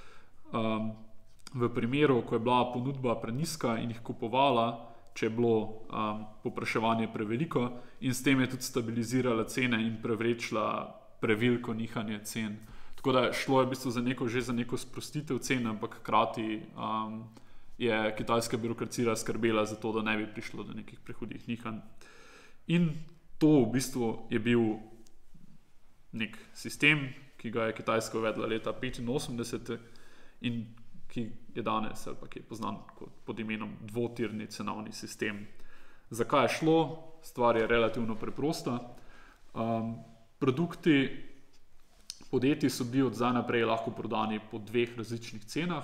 V primeru, ko je bila ponudba prenizka in jih kupovala, če je bilo povpraševanje preveliko, in s tem je tudi stabilizirala cene in preprečila preveliko nihanje cen. Tako da šlo je v bistvu za neko sprostitev cen, ampak hkrati je kitajska birokracija skrbela za to, da ne bi prišlo do nekih prehudih nihanj. In to v bistvu je bil nek sistem, ki ga je Kitajska uvedla leta 1985 in ki je danes, ali pa ki je poznan pod imenom dvotirni cenovni sistem. Zakaj je šlo? Stvar je relativno preprosta. Produkti podjetij so bili od zdaj naprej lahko prodani po dveh različnih cenah.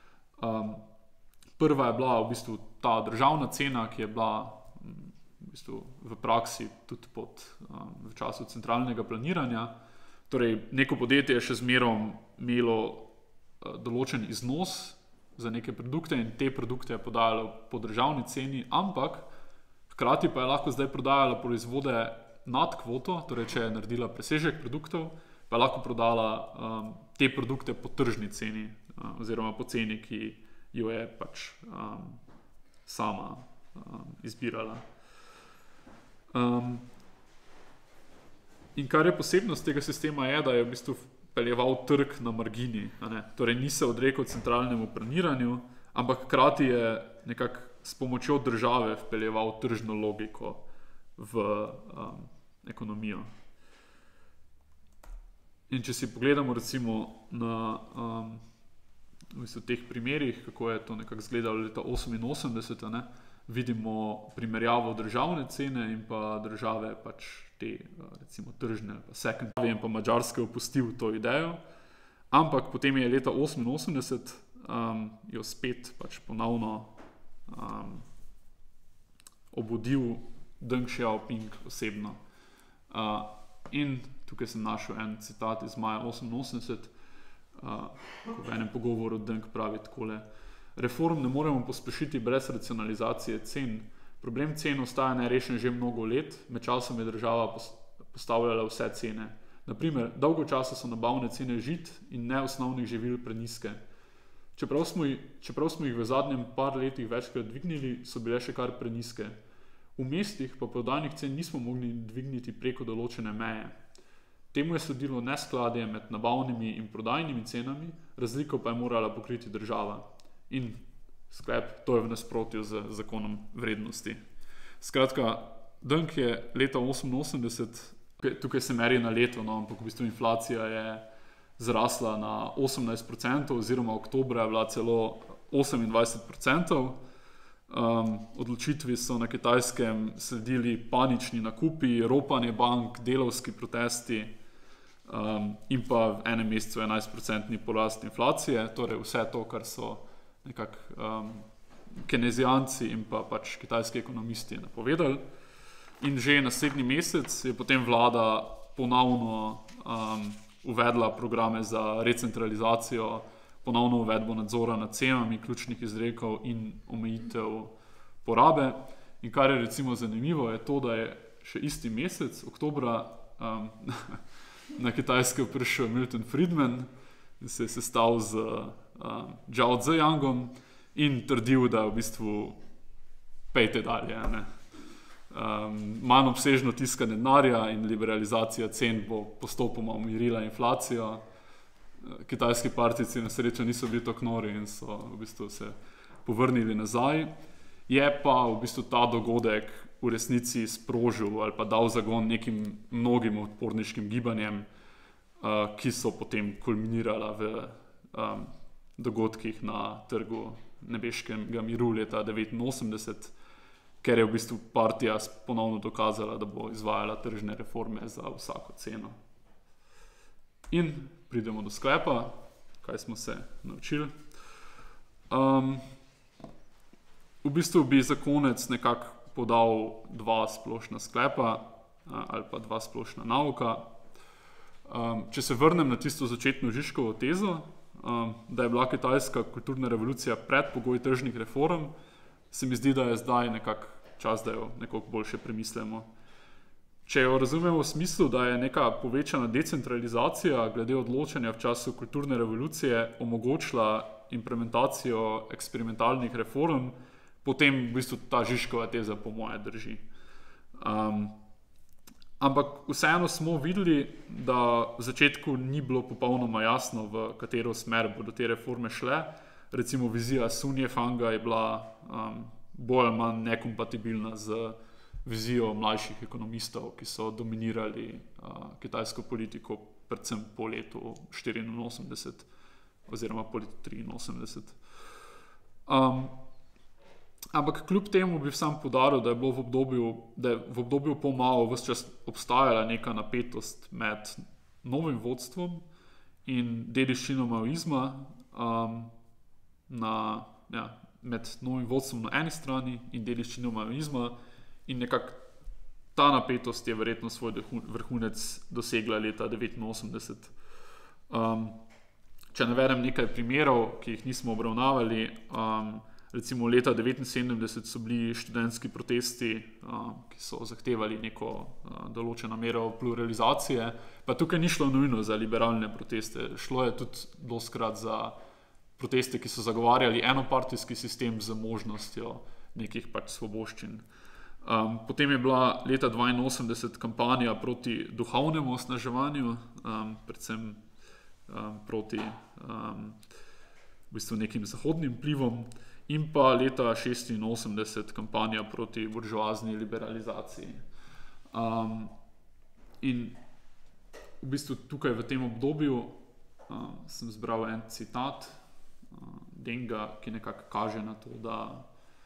Prva je bila v bistvu ta državna cena, ki je bila v bistvu v praksi tudi v času centralnega planiranja. Torej, neko podjetje je še zmerom imelo določen iznos za neke produkte in te produkte je podajalo po državni ceni, ampak hkrati pa je lahko zdaj prodajala proizvode nad kvoto, torej če je naredila presežek produktov, pa je lahko prodala te produkte po tržni ceni oziroma po ceni, ki jo je pač sama izbirala. In kar je posebnost tega sistema je, da je v bistvu peljeval trg na margini. Torej ni se odrekel centralnemu planiranju, ampak hkrati je nekako s pomočjo države vpeljeval tržno logiko v ekonomijo. In če si pogledamo recimo na v teh primerih, kako je to nekako izgledalo leta 1988, vidimo primerjavo državne cene in pa države pač te recimo tržne, pa second in pa Madžarske opustil to idejo, ampak potem je leta 1988 jo spet pač ponovno obudil Deng Xiaoping osebno. In tukaj sem našel en citat iz maja 1988, ko v enem pogovoru Deng pravi takole: reform ne moremo pospešiti brez racionalizacije cen. Problem cen ostaja nerešen že mnogo let, med časom je država postavljala vse cene. Naprimer, dolgo časa so nabavne cene žit in neosnovnih živil prenizke. Čeprav smo jih v zadnjem par letih večkrat dvignili, so bile še kar prenizke. V mestih pa prodajnih cen nismo mogli dvigniti preko določene meje. Temu je sledilo neskladje med nabavnimi in prodajnimi cenami, razliko pa je morala pokriti država. In sklep, to je v nasprotju z zakonom vrednosti. Skratka, Deng je leta 1988, tukaj se meri na leto, ampak v bistvu inflacija je zrasla na 18%, oziroma oktobra je bila celo 28%. Odločitvi so na Kitajskem sledili panični nakupi, ropanje bank, delavski protesti in pa v enem mesecu 11% porast inflacije, torej vse to, kar so nekako kenezijanci in pa pač kitajski ekonomisti napovedali. In že naslednji mesec je potem vlada ponovno uvedla programe za recentralizacijo, ponovno uvedbo nadzora nad cenami ključnih izdelkov in omejitev porabe. In kar je recimo zanimivo, je to, da je še isti mesec, oktobra, na Kitajsko prišel Milton Friedman in se je sestal z Zhao Ziyangom in trdil, da v bistvu pejte dalje. Manj obsežno tiskanje denarja in liberalizacija cen bo postopoma umirila inflacijo. Kitajski partijci na srečo niso bili tako nori in so v bistvu se povrnili nazaj. Je pa v bistvu ta dogodek v resnici sprožil ali pa dal zagon nekim mnogim odporniškim gibanjem, ki so potem kulminirala v dogodkih na trgu nebeškega miru leta 1989, ker je v bistvu partija ponovno dokazala, da bo izvajala tržne reforme za vsako ceno. In pridemo do sklepa, kaj smo se naučili. V bistvu bi za konec nekako podal dva splošna sklepa ali pa dva splošna nauka. Če se vrnem na tisto začetno Žižkovo tezo, da je bila kitajska kulturna revolucija predpogoj tržnih reform, se mi zdi, da je zdaj nekako čas, da jo nekoliko boljše premislimo. Če jo razumemo v smislu, da je neka povečana decentralizacija glede odločanja v času kulturne revolucije omogočila implementacijo eksperimentalnih reform, potem v bistvu ta Žižkova teza po moje drži. Ampak vseeno smo videli, da v začetku ni bilo popolnoma jasno, v katero smer bodo te reforme šle. Recimo vizija Sun Yat-sena je bila bolj ali manj nekompatibilna z vizijo mlajših ekonomistov, ki so dominirali kitajsko politiko predvsem po letu 1984 oziroma po letu 1983. Ampak kljub temu bi sam poudaril, da je bilo v obdobju po Mao ves čas obstajala neka napetost med novim vodstvom in dediščino maoizma, med novim vodstvom na eni strani in dediščino maoizma, in nekako ta napetost je verjetno svoj vrhunec dosegla leta 1989. Če navedem nekaj primerov, ki jih nismo obravnavali, recimo leta 1979 so bili študentski protesti, ki so zahtevali neko določeno mero pluralizacije, pa tukaj ni šlo nujno za liberalne proteste, šlo je tudi dostikrat za proteste, ki so zagovarjali enopartijski sistem z možnostjo nekih pač svoboščin. Potem je bila leta 1982 kampanja proti duhovnemu osnaževanju, predvsem proti v bistvu nekim zahodnim vplivom, in pa leta 1986 kampanja proti buržoazni liberalizaciji. In v bistvu tukaj v tem obdobju sem zbral en citat Denga, ki nekako kaže na to, da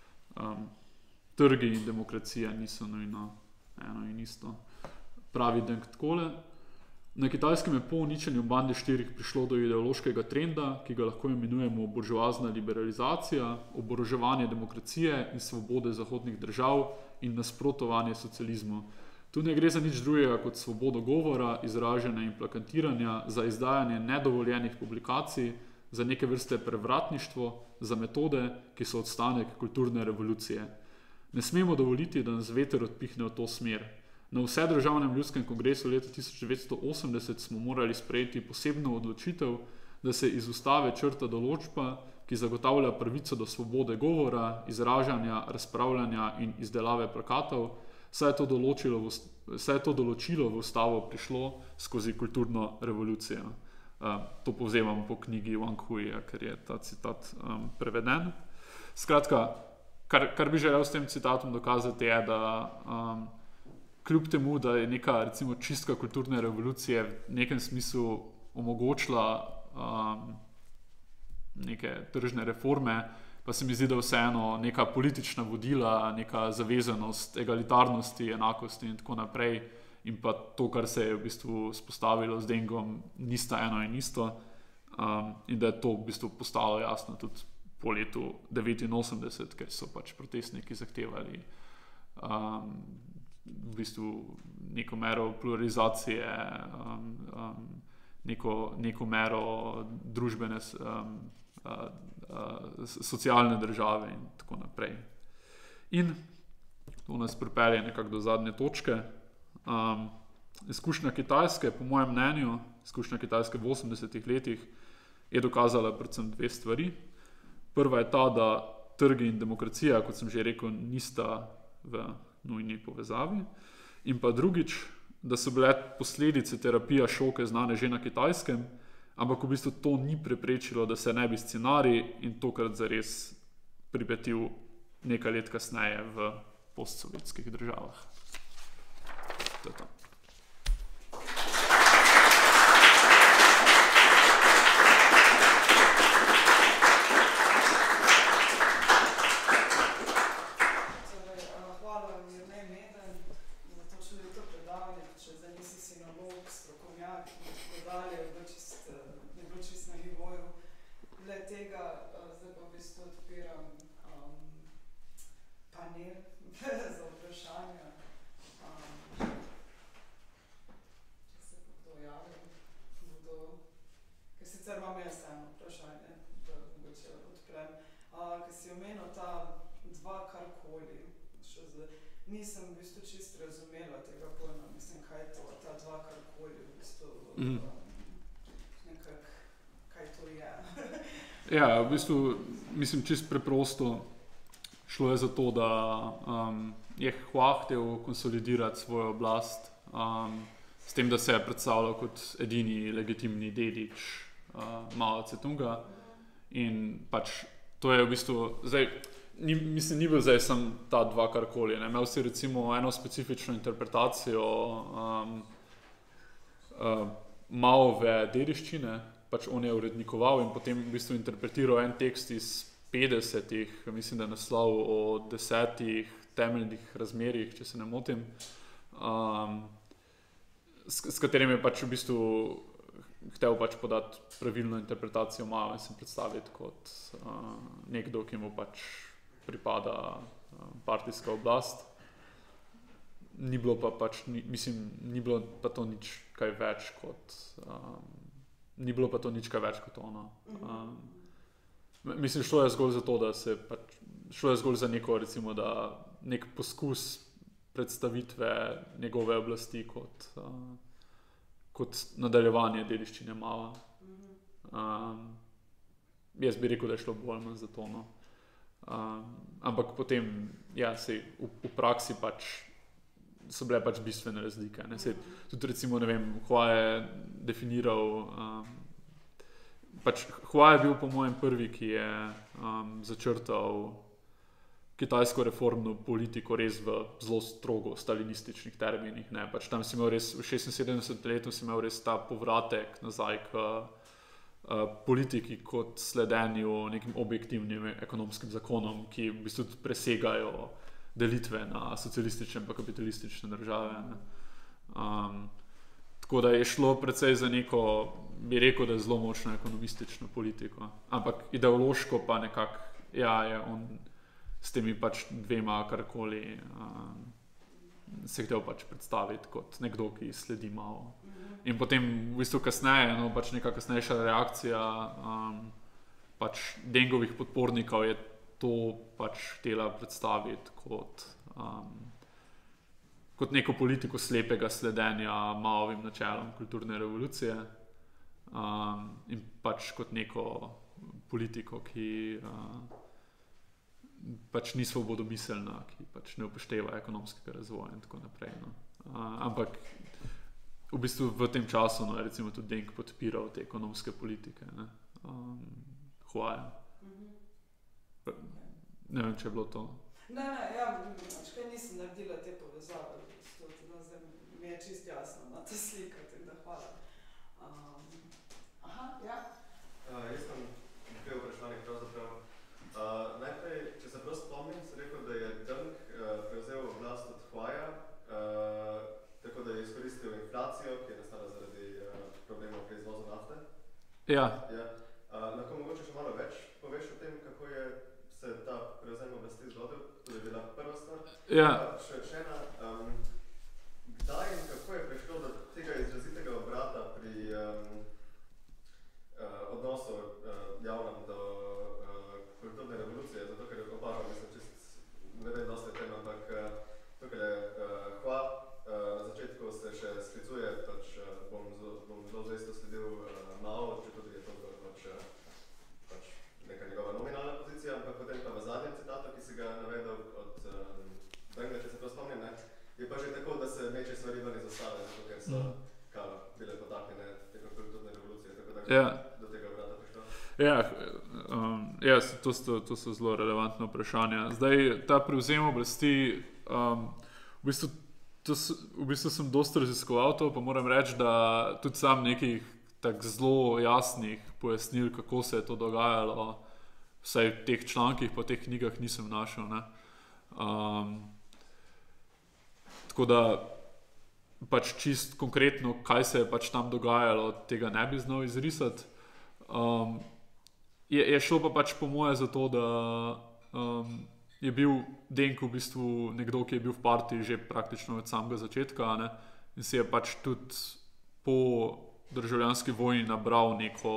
trgi in demokracija niso nujno eno in isto. Pravi Deng takole: na Kitajskem je po uničenju bande 4 prišlo do ideološkega trenda, ki ga lahko imenujemo buržoazna liberalizacija, oboroževanje demokracije in svobode zahodnih držav in nasprotovanje socializmu. Tu ne gre za nič drugega kot svobodo govora, izražanja in plakantiranja, za izdajanje nedovoljenih publikacij, za neke vrste prevratništvo, za metode, ki so odstanek kulturne revolucije. Ne smemo dovoliti, da nas veter odpihne v to smer. Na Vsedržavnem ljudskem kongresu leta 1980 smo morali sprejeti posebno odločitev, da se iz ustave črta določba, ki zagotavlja pravico do svobode govora, izražanja, razpravljanja in izdelave plakatov, saj je to določilo v ustavo prišlo skozi kulturno revolucijo. To povzemam po knjigi Wang Huija, ker je ta citat preveden. Skratka, kar bi želel s tem citatom dokazati je, da kljub temu, da je neka recimo čistka kulturne revolucije v nekem smislu omogočila neke tržne reforme, pa se mi zdi, da vseeno neka politična vodila, neka zavezanost egalitarnosti, enakosti in tako naprej, in pa to, kar se je v bistvu spostavilo z Dengom, nista eno in isto, in da je to v bistvu postalo jasno tudi po letu 1989, ker so pač protestniki zahtevali v bistvu neko mero pluralizacije, neko mero družbene, socialne države in tako naprej. In to nas pripelje nekako do zadnje točke. Izkušnja Kitajske, po mojem mnenju, izkušnja Kitajske v 80-ih letih je dokazala predvsem dve stvari. Prva je ta, da trgi in demokracija, kot sem že rekel, nista v nujni povezavi. In pa drugič, da so bile posledice terapija šoke znane že na Kitajskem, ampak v bistvu to ni preprečilo, da se ne bi scenarij in tokrat zares pripetil nekaj let kasneje v postsovjetskih državah. To je to. nisem v bistvu čisto razumela tega pojma, mislim, kaj je to, ta dva karkoli v bistvu, nekak, kaj to je. Ja, v bistvu, mislim, čisto preprosto šlo je za to, da je Hua htel konsolidirati svojo oblast s tem, da se je predstavljal kot edini legitimni dedič Mao Tse-tunga in pač to je v bistvu, zdaj, ni bil zdaj sam ta dva karkoli, ne? Imel si recimo eno specifično interpretacijo Maove dediščine, pač on je urednikoval in potem v bistvu interpretiral en tekst iz 50-ih, mislim, da je naslov o 10 temeljnih razmerjih, če se ne motim, s katerim je pač v bistvu htel pač podati pravilno interpretacijo Mao in se predstaviti kot nekdo, ki mu pač pripada partijska oblast. Ni bilo pa pač, mislim, ni bilo pa to nič kaj več kot ono. Mislim, šlo je zgolj za to, da se pač, šlo je zgolj za neko, recimo, da nek poskus predstavitve njegove oblasti kot nadaljevanje dediščine Mao. Jaz bi rekel, da je šlo bolj manj za to, no. Ampak potem, ja, sej v praksi pač so bile pač bistvene razlike, ne. Sej, tudi recimo, ne vem, Hua je definiral, pač Hua je bil po mojem prvi, ki je začrtal kitajsko reformno politiko res v zelo strogo stalinističnih terminih, ne. Pač tam si imel res, v 76 letu si imel res ta povratek nazaj k politiki kot sledenju nekim objektivnim ekonomskim zakonom, ki v bistvu presegajo delitve na socialistične pa kapitalistične države, ne. Tako da je šlo precej za neko, bi rekel, da je zelo močno ekonomistično politiko, ampak ideološko pa nekako, ja, je on s temi pač dvema karkoli se htel pač predstaviti kot nekdo, ki sledi Mao. In potem v bistvu kasneje, no, pač neka kasnejša reakcija pač Dengovih podpornikov je to pač htela predstaviti kot neko politiko slepega sledenja Maovim načelom kulturne revolucije in pač kot neko politiko, ki pač ni svobodomiselna, ki pač ne upošteva ekonomskega razvoja in tako naprej, no. Ampak v bistvu v tem času, no, je recimo tudi Deng podpiral te ekonomske politike, ne, Huaja. Ne vem, če je bilo to. Ne, ja, kaj nisem naredila te povezave, zdaj mi je čist jasno, no, ta slika, tako da hvala. Ja. Jaz sem dve vprašanjih pravzaprav. Najprej, če se prav spomnim, sem rekel, da je Deng prevzel oblast od Huaja, tako da je izkoristil inflacijo, ki je nastala zaradi problemov pri izvozu nafte. Ja. Lahko mogoče še malo več poveš o tem, kako je se ta prevzem oblasti zgodil, to je bila prva stvar. Ja. Še ena, kdaj in kako je prišlo do tega izrazitega obrata pri odnosu javnem do kulturne revolucije, zato ker opažam, mislim, čist ne vem dosti o tem, ampak tukaj je Hua, na začetku se še sklicuje, pač bom zelo zvesto sledil Mao, če tudi je to pač neka njegova nominalna pozicija, ampak potem pa v zadnjem citatu, ki si ga navedel od Denga, če se prav spomnim, ne, je pa že tako, da se meče stvari ven iz ostale, zato ker so bile potaknjene teko kulturne revolucije, tako da do tega obrata prišlo. Ja, to so zelo relevantne vprašanja. Zdaj, ta prevzem oblasti, v bistvu sem dosti raziskoval to, pa moram reči, da tudi sam nekih tak zelo jasnih pojasnil, kako se je to dogajalo, vsaj v teh člankih pa v teh knjigah nisem našel, ne. Tako da pač čist konkretno, kaj se je pač tam dogajalo, tega ne bi znal izrisati. Je šlo pa pač po moje za to, da je bil Deng v bistvu nekdo, ki je bil v partiji že praktično od samega začetka, ne, in si je pač tudi po državljanski vojni nabral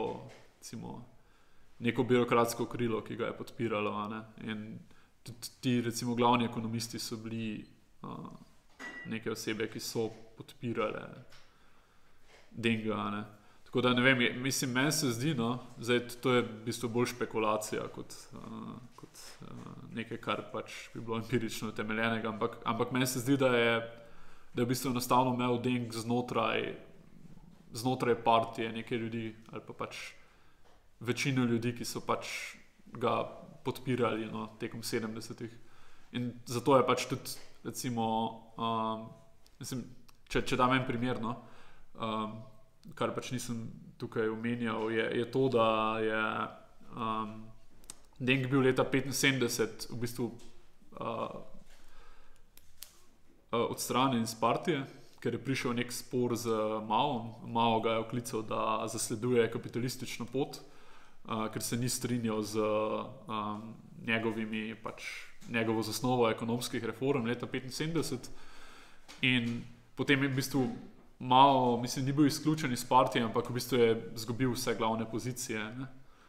neko birokratsko krilo, ki ga je podpiralo, ne, in tudi ti recimo glavni ekonomisti so bili neke osebe, ki so podpirale Denga, ne. Tako da ne vem, mislim, meni se zdi, no, zdaj to je v bistvu bolj špekulacija kot nekaj, kar pač bi bilo empirično utemeljenega, ampak meni se zdi, da je v bistvu enostavno imel Deng znotraj partije nekaj ljudi ali pa pač večino ljudi, ki so pač ga podpirali, no, tekom 70-ih. In zato je pač tudi, recimo, mislim, če dam en primer, no, kar pač nisem tukaj omenjal, je to, da je Deng bil leta 1975 v bistvu odstranjen iz partije, ker je prišel nek spor z Maom. Mao ga je oklical, da zasleduje kapitalistično pot, ker se ni strinjal z njegovo zasnovo ekonomskih reform leta 1975. In potem je v bistvu Mao, mislim, ni bil izključen iz partije, ampak v bistvu je izgubil vse glavne pozicije. Ne?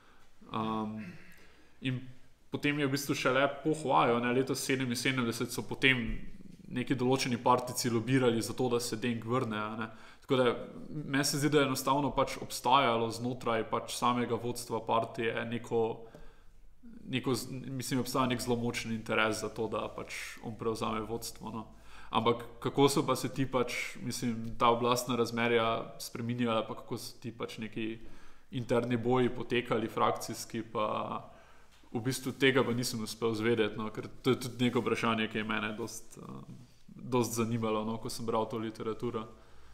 In potem je v bistvu šele po Huaju, leta 1977 so potem neki določeni partijci lobirali za to, da se Deng vrne. Ne? Tako da meni se zdi, da je enostavno pač obstajalo znotraj pač samega vodstva partije mislim, obstaja nek zelo močen interes za to, da pač on prevzame vodstvo. No? Ampak kako so pa se ti pač, mislim, ta oblastna razmerja spreminjala, pa kako so ti pač neki interni boji potekali, frakcijski, pa v bistvu tega pa nisem uspel zvedeti, no, ker to je tudi neko vprašanje, ki je mene dost zanimalo, no, ko sem bral to literaturo.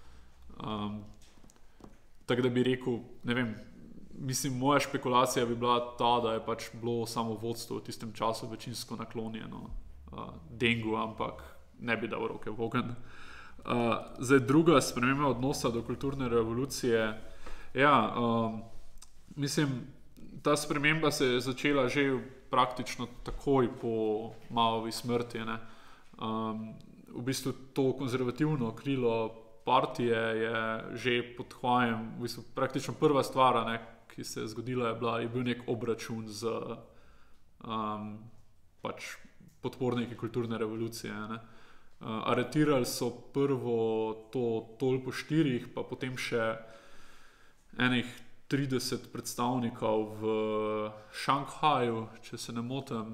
Tako da bi rekel, ne vem, mislim, moja špekulacija bi bila ta, da je pač bilo samo vodstvo v tistem času večinsko naklonjeno Dengu, ampak ne bi dal roke v ogenj. Zdaj, druga sprememba odnosa do kulturne revolucije. Ja, mislim, ta sprememba se je začela že praktično takoj po Maovi smrti. Ne. V bistvu to konzervativno krilo partije je že pod Huajem, v bistvu praktično prva stvar, ne, ki se je zgodila, je bil nek obračun z pač podporniki kulturne revolucije. Ne. Aretirali so prvo to Tolpo 4, pa potem še enih 30 predstavnikov v Šanghaju, če se ne motim.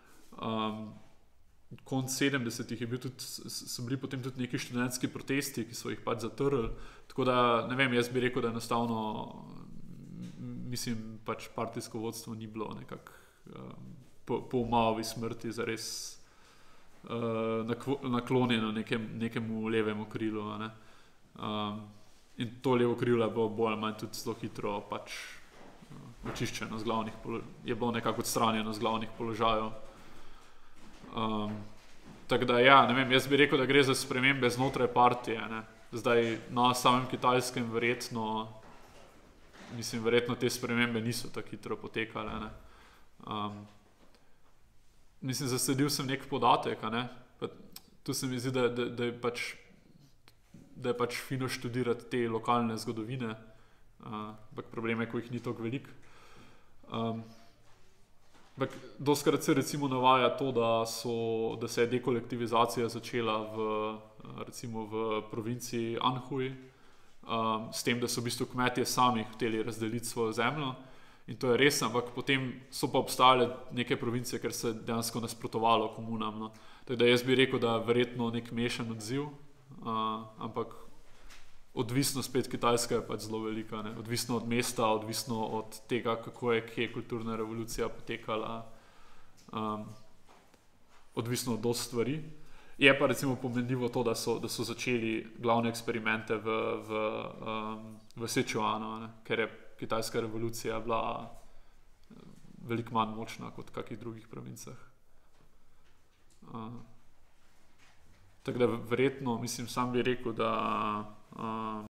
Konec 70-ih so bili potem tudi neki študentski protesti, ki so jih pač zatrli. Tako da, ne vem, jaz bi rekel, da enostavno, mislim, pač partijsko vodstvo ni bilo nekako po Maovi smrti zares naklonjeno nekemu levemu krilu. Ne. In to levo krilo je bilo bolj ali manj tudi zelo hitro pač očiščeno je bilo nekako odstranjeno z glavnih položajev. Tako da ja, ne vem, jaz bi rekel, da gre za spremembe znotraj partije. Ne. Zdaj na samem Kitajskem verjetno te spremembe niso tako hitro potekale. Ne. Mislim, zasledil sem nek podatek, ne. Tu se mi zdi, da je pač fino študirati te lokalne zgodovine, ampak problem je, ko jih ni toliko veliko. Dostikrat se recimo navaja to, da se je dekolektivizacija začela recimo v provinciji Anhui, s tem, da so v bistvu kmetje sami hoteli razdeliti svojo zemljo. In to je res, ampak potem so pa obstajale neke provincije, ker se dejansko nasprotovalo komunam. No. Tako da jaz bi rekel, da verjetno nek mešan odziv, ampak odvisno spet Kitajska je pač zelo velika. Ne. Odvisno od mesta, odvisno od tega, kako je kje kulturna revolucija potekala, odvisno od dosti stvari. Je pa recimo pomenljivo to, da so začeli glavne eksperimente v Sichuanu, ne, ker je Kitajska revolucija bila veliko manj močna kot v kakih drugih provincah. Tako da verjetno, mislim, sam bi rekel, da